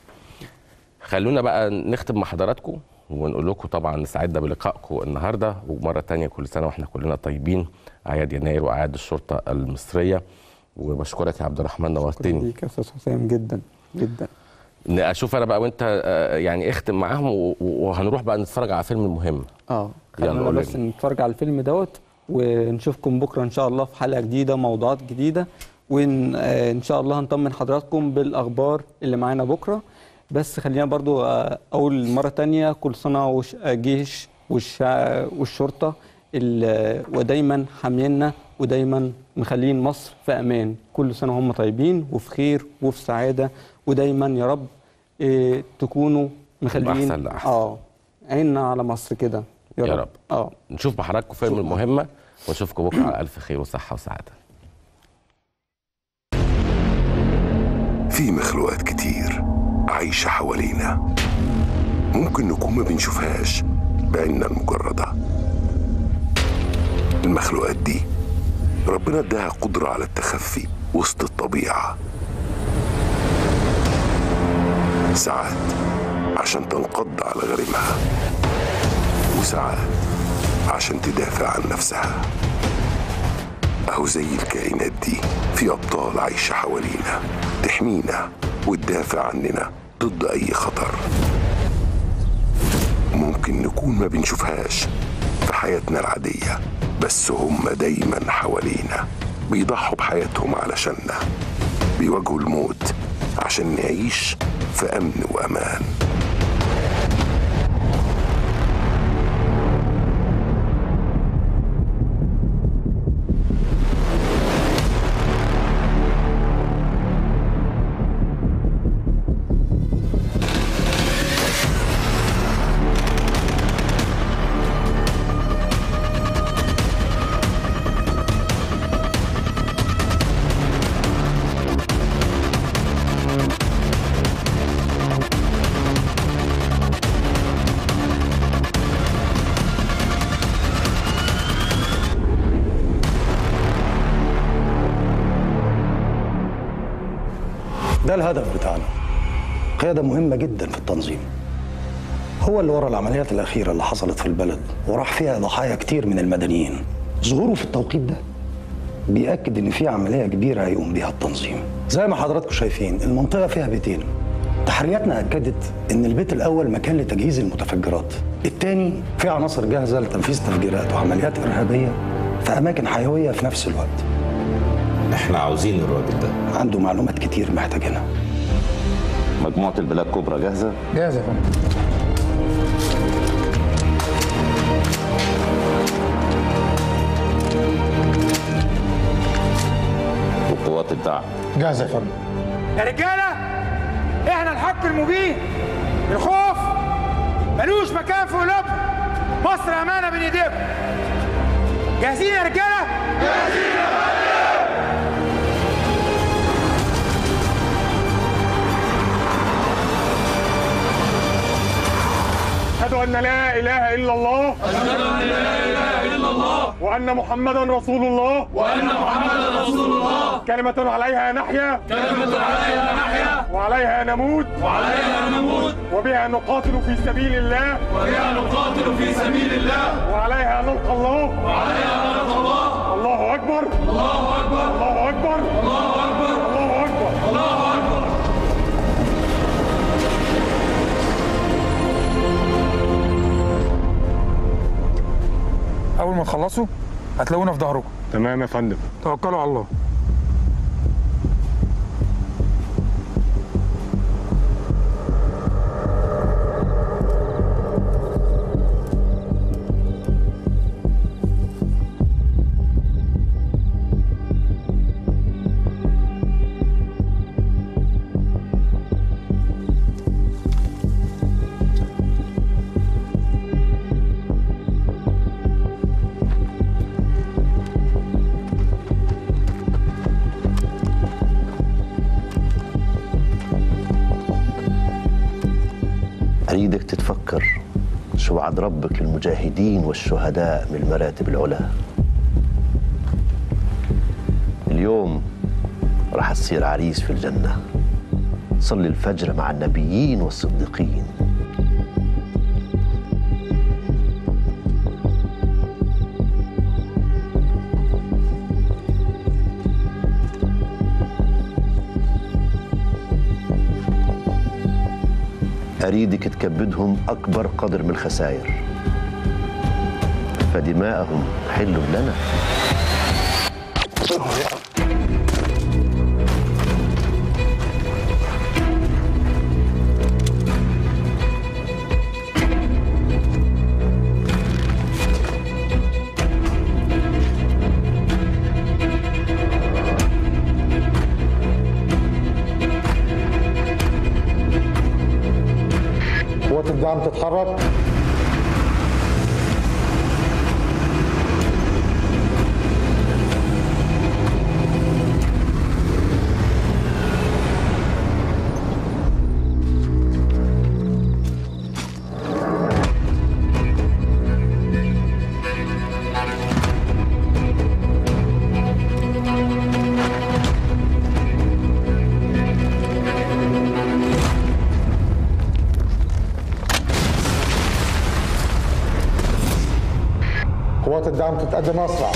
خلونا بقى نختم مع حضراتكم ونقول لكم طبعا سعدنا بلقائكم النهارده، ومره ثانيه كل سنه واحنا كلنا طيبين، اعياد يناير واعياد الشرطه المصريه. وبشكرك يا عبد الرحمن، نورتني. شكرا ليك يا استاذ حسام جدا جدا. اشوف انا بقى وانت يعني اختم معاهم وهنروح بقى نتفرج على فيلم المهم. اه خلينا بس نتفرج على الفيلم دوت، ونشوفكم بكره ان شاء الله في حلقه جديده موضوعات جديده، وان شاء الله هنطمن حضراتكم بالاخبار اللي معانا بكره. بس خلينا برضو اقول مره ثانيه كل سنه والجيش والشرطه ودايما حامينا ودايما مخلين مصر في امان. كل سنه هم طيبين وفي خير وفي سعاده، ودايما يا رب إيه تكونوا مخلين احسن لاحسن. اه عيننا على مصر كده يا, يا رب. رب اه نشوف بحضراتكم فيلم المهمه، ونشوفكم بكره على الف خير وصحه وسعاده. في مخلوقات كتير عايشه حوالينا ممكن نكون ما بنشوفهاش بعيننا المجردة. المخلوقات دي ربنا اداها قدرة على التخفي وسط الطبيعة، ساعات عشان تنقض على غريمها، وساعات عشان تدافع عن نفسها. أهو زي الكائنات دي في أبطال عايشة حوالينا تحمينا وتدافع عننا ضد أي خطر. ممكن نكون ما بنشوفهاش في حياتنا العادية، بس هم دايما حوالينا بيضحوا بحياتهم علشاننا، بيواجهوا الموت عشان نعيش في أمن وأمان. ده الهدف بتاعنا، قيادة مهمة جدا في التنظيم. هو اللي ورا العمليات الأخيرة اللي حصلت في البلد وراح فيها ضحايا كتير من المدنيين. ظهوره في التوقيت ده بيأكد إن في عملية كبيرة هيقوم بيها التنظيم. زي ما حضراتكم شايفين المنطقة فيها بيتين. تحرياتنا أكدت إن البيت الأول مكان لتجهيز المتفجرات، التاني فيه عناصر جاهزة لتنفيذ تفجيرات وعمليات إرهابية في أماكن حيوية في نفس الوقت. احنا عاوزين الراجل ده، عنده معلومات كتير محتاجينها. مجموعة البلاك كوبرا جاهزة؟ جاهزة يا فندم. وقوات الدعم جاهزة يا فندم. يا رجالة احنا الحق المبين، الخوف ملوش مكان في قلوبنا، مصر أمانة بين ايديكم. جاهزين يا رجالة؟ جاهزين يا فندم. أشهد أن لا إله إلا الله، أشهد أن لا إله إلا الله، وأن محمدا رسول الله، وأن محمدا رسول الله. كلمة عليها نحيا، كلمة عليها نحيا، وعليها نموت، وعليها نموت، وبها نقاتل في سبيل الله، وبها نقاتل في سبيل الله، وعليها نلقى الله، وعليها نلقى الله. الله أكبر، الله أكبر، الله أكبر، الله أكبر، الله أكبر، الله أكبر. أول ما تخلصوا هتلاقونا في ظهركم. تمام يا فندم. توكلوا على الله. أريدك تتفكر شو وعد ربك للمجاهدين والشهداء من المراتب العلى. اليوم راح تصير عريس في الجنة، صلي الفجر مع النبيين والصديقين. أريدك تكبدهم أكبر قدر من الخسائر، فدماءهم حل لنا. قوات الدعم تتحرك. الزعم تتقدم اسرع.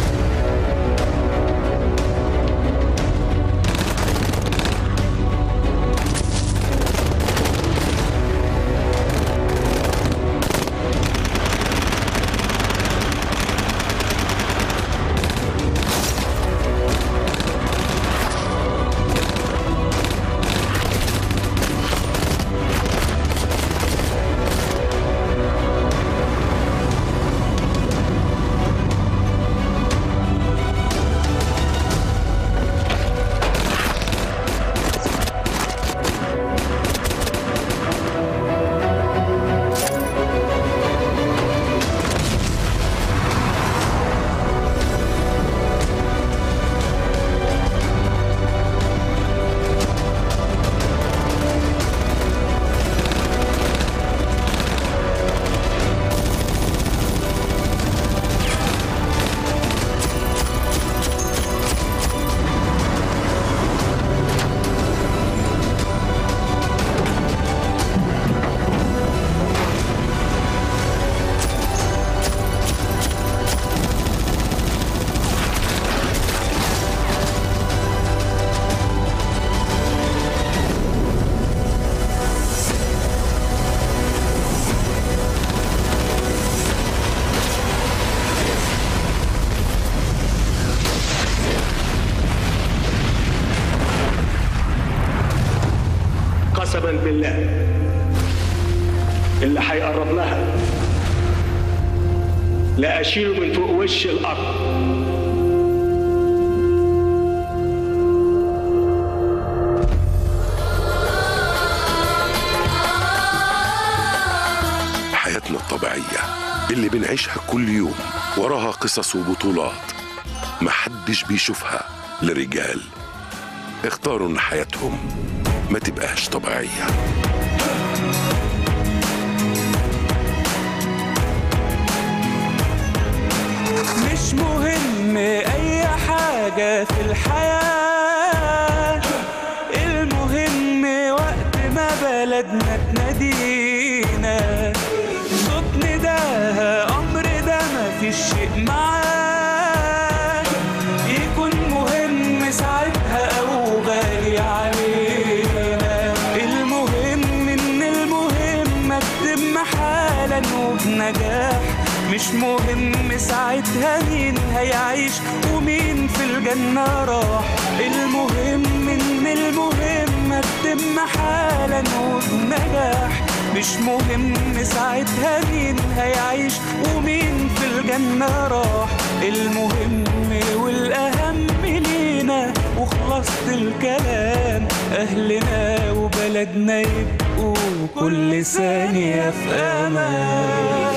قسما بالله اللي هيقرب لها لا اشيله من فوق وش الارض. حياتنا الطبيعية اللي بنعيشها كل يوم وراها قصص وبطولات محدش بيشوفها لرجال اختاروا ان حياتهم ما تبقاش طبيعية. مش مهم اي حاجة في الحياة، المهم وقت ما بلدنا تنادينا صوت نداها امر ده مفيش شيء معاه يكون مهم ساعتها او غالي علينا. المهم ان المهم اتم حالا وبنجاح، مش مهم ساعتها مين هيعيش ومين في الجنة راح. المهم ان المهم اتم حالا وبنجاح، مش مهم ساعتها مين هيعيش ومين في الجنة راح. المهم والأهم لينا وخلصت الكلام أهلنا وبلدنا يبقوا كل ثانية في أمان.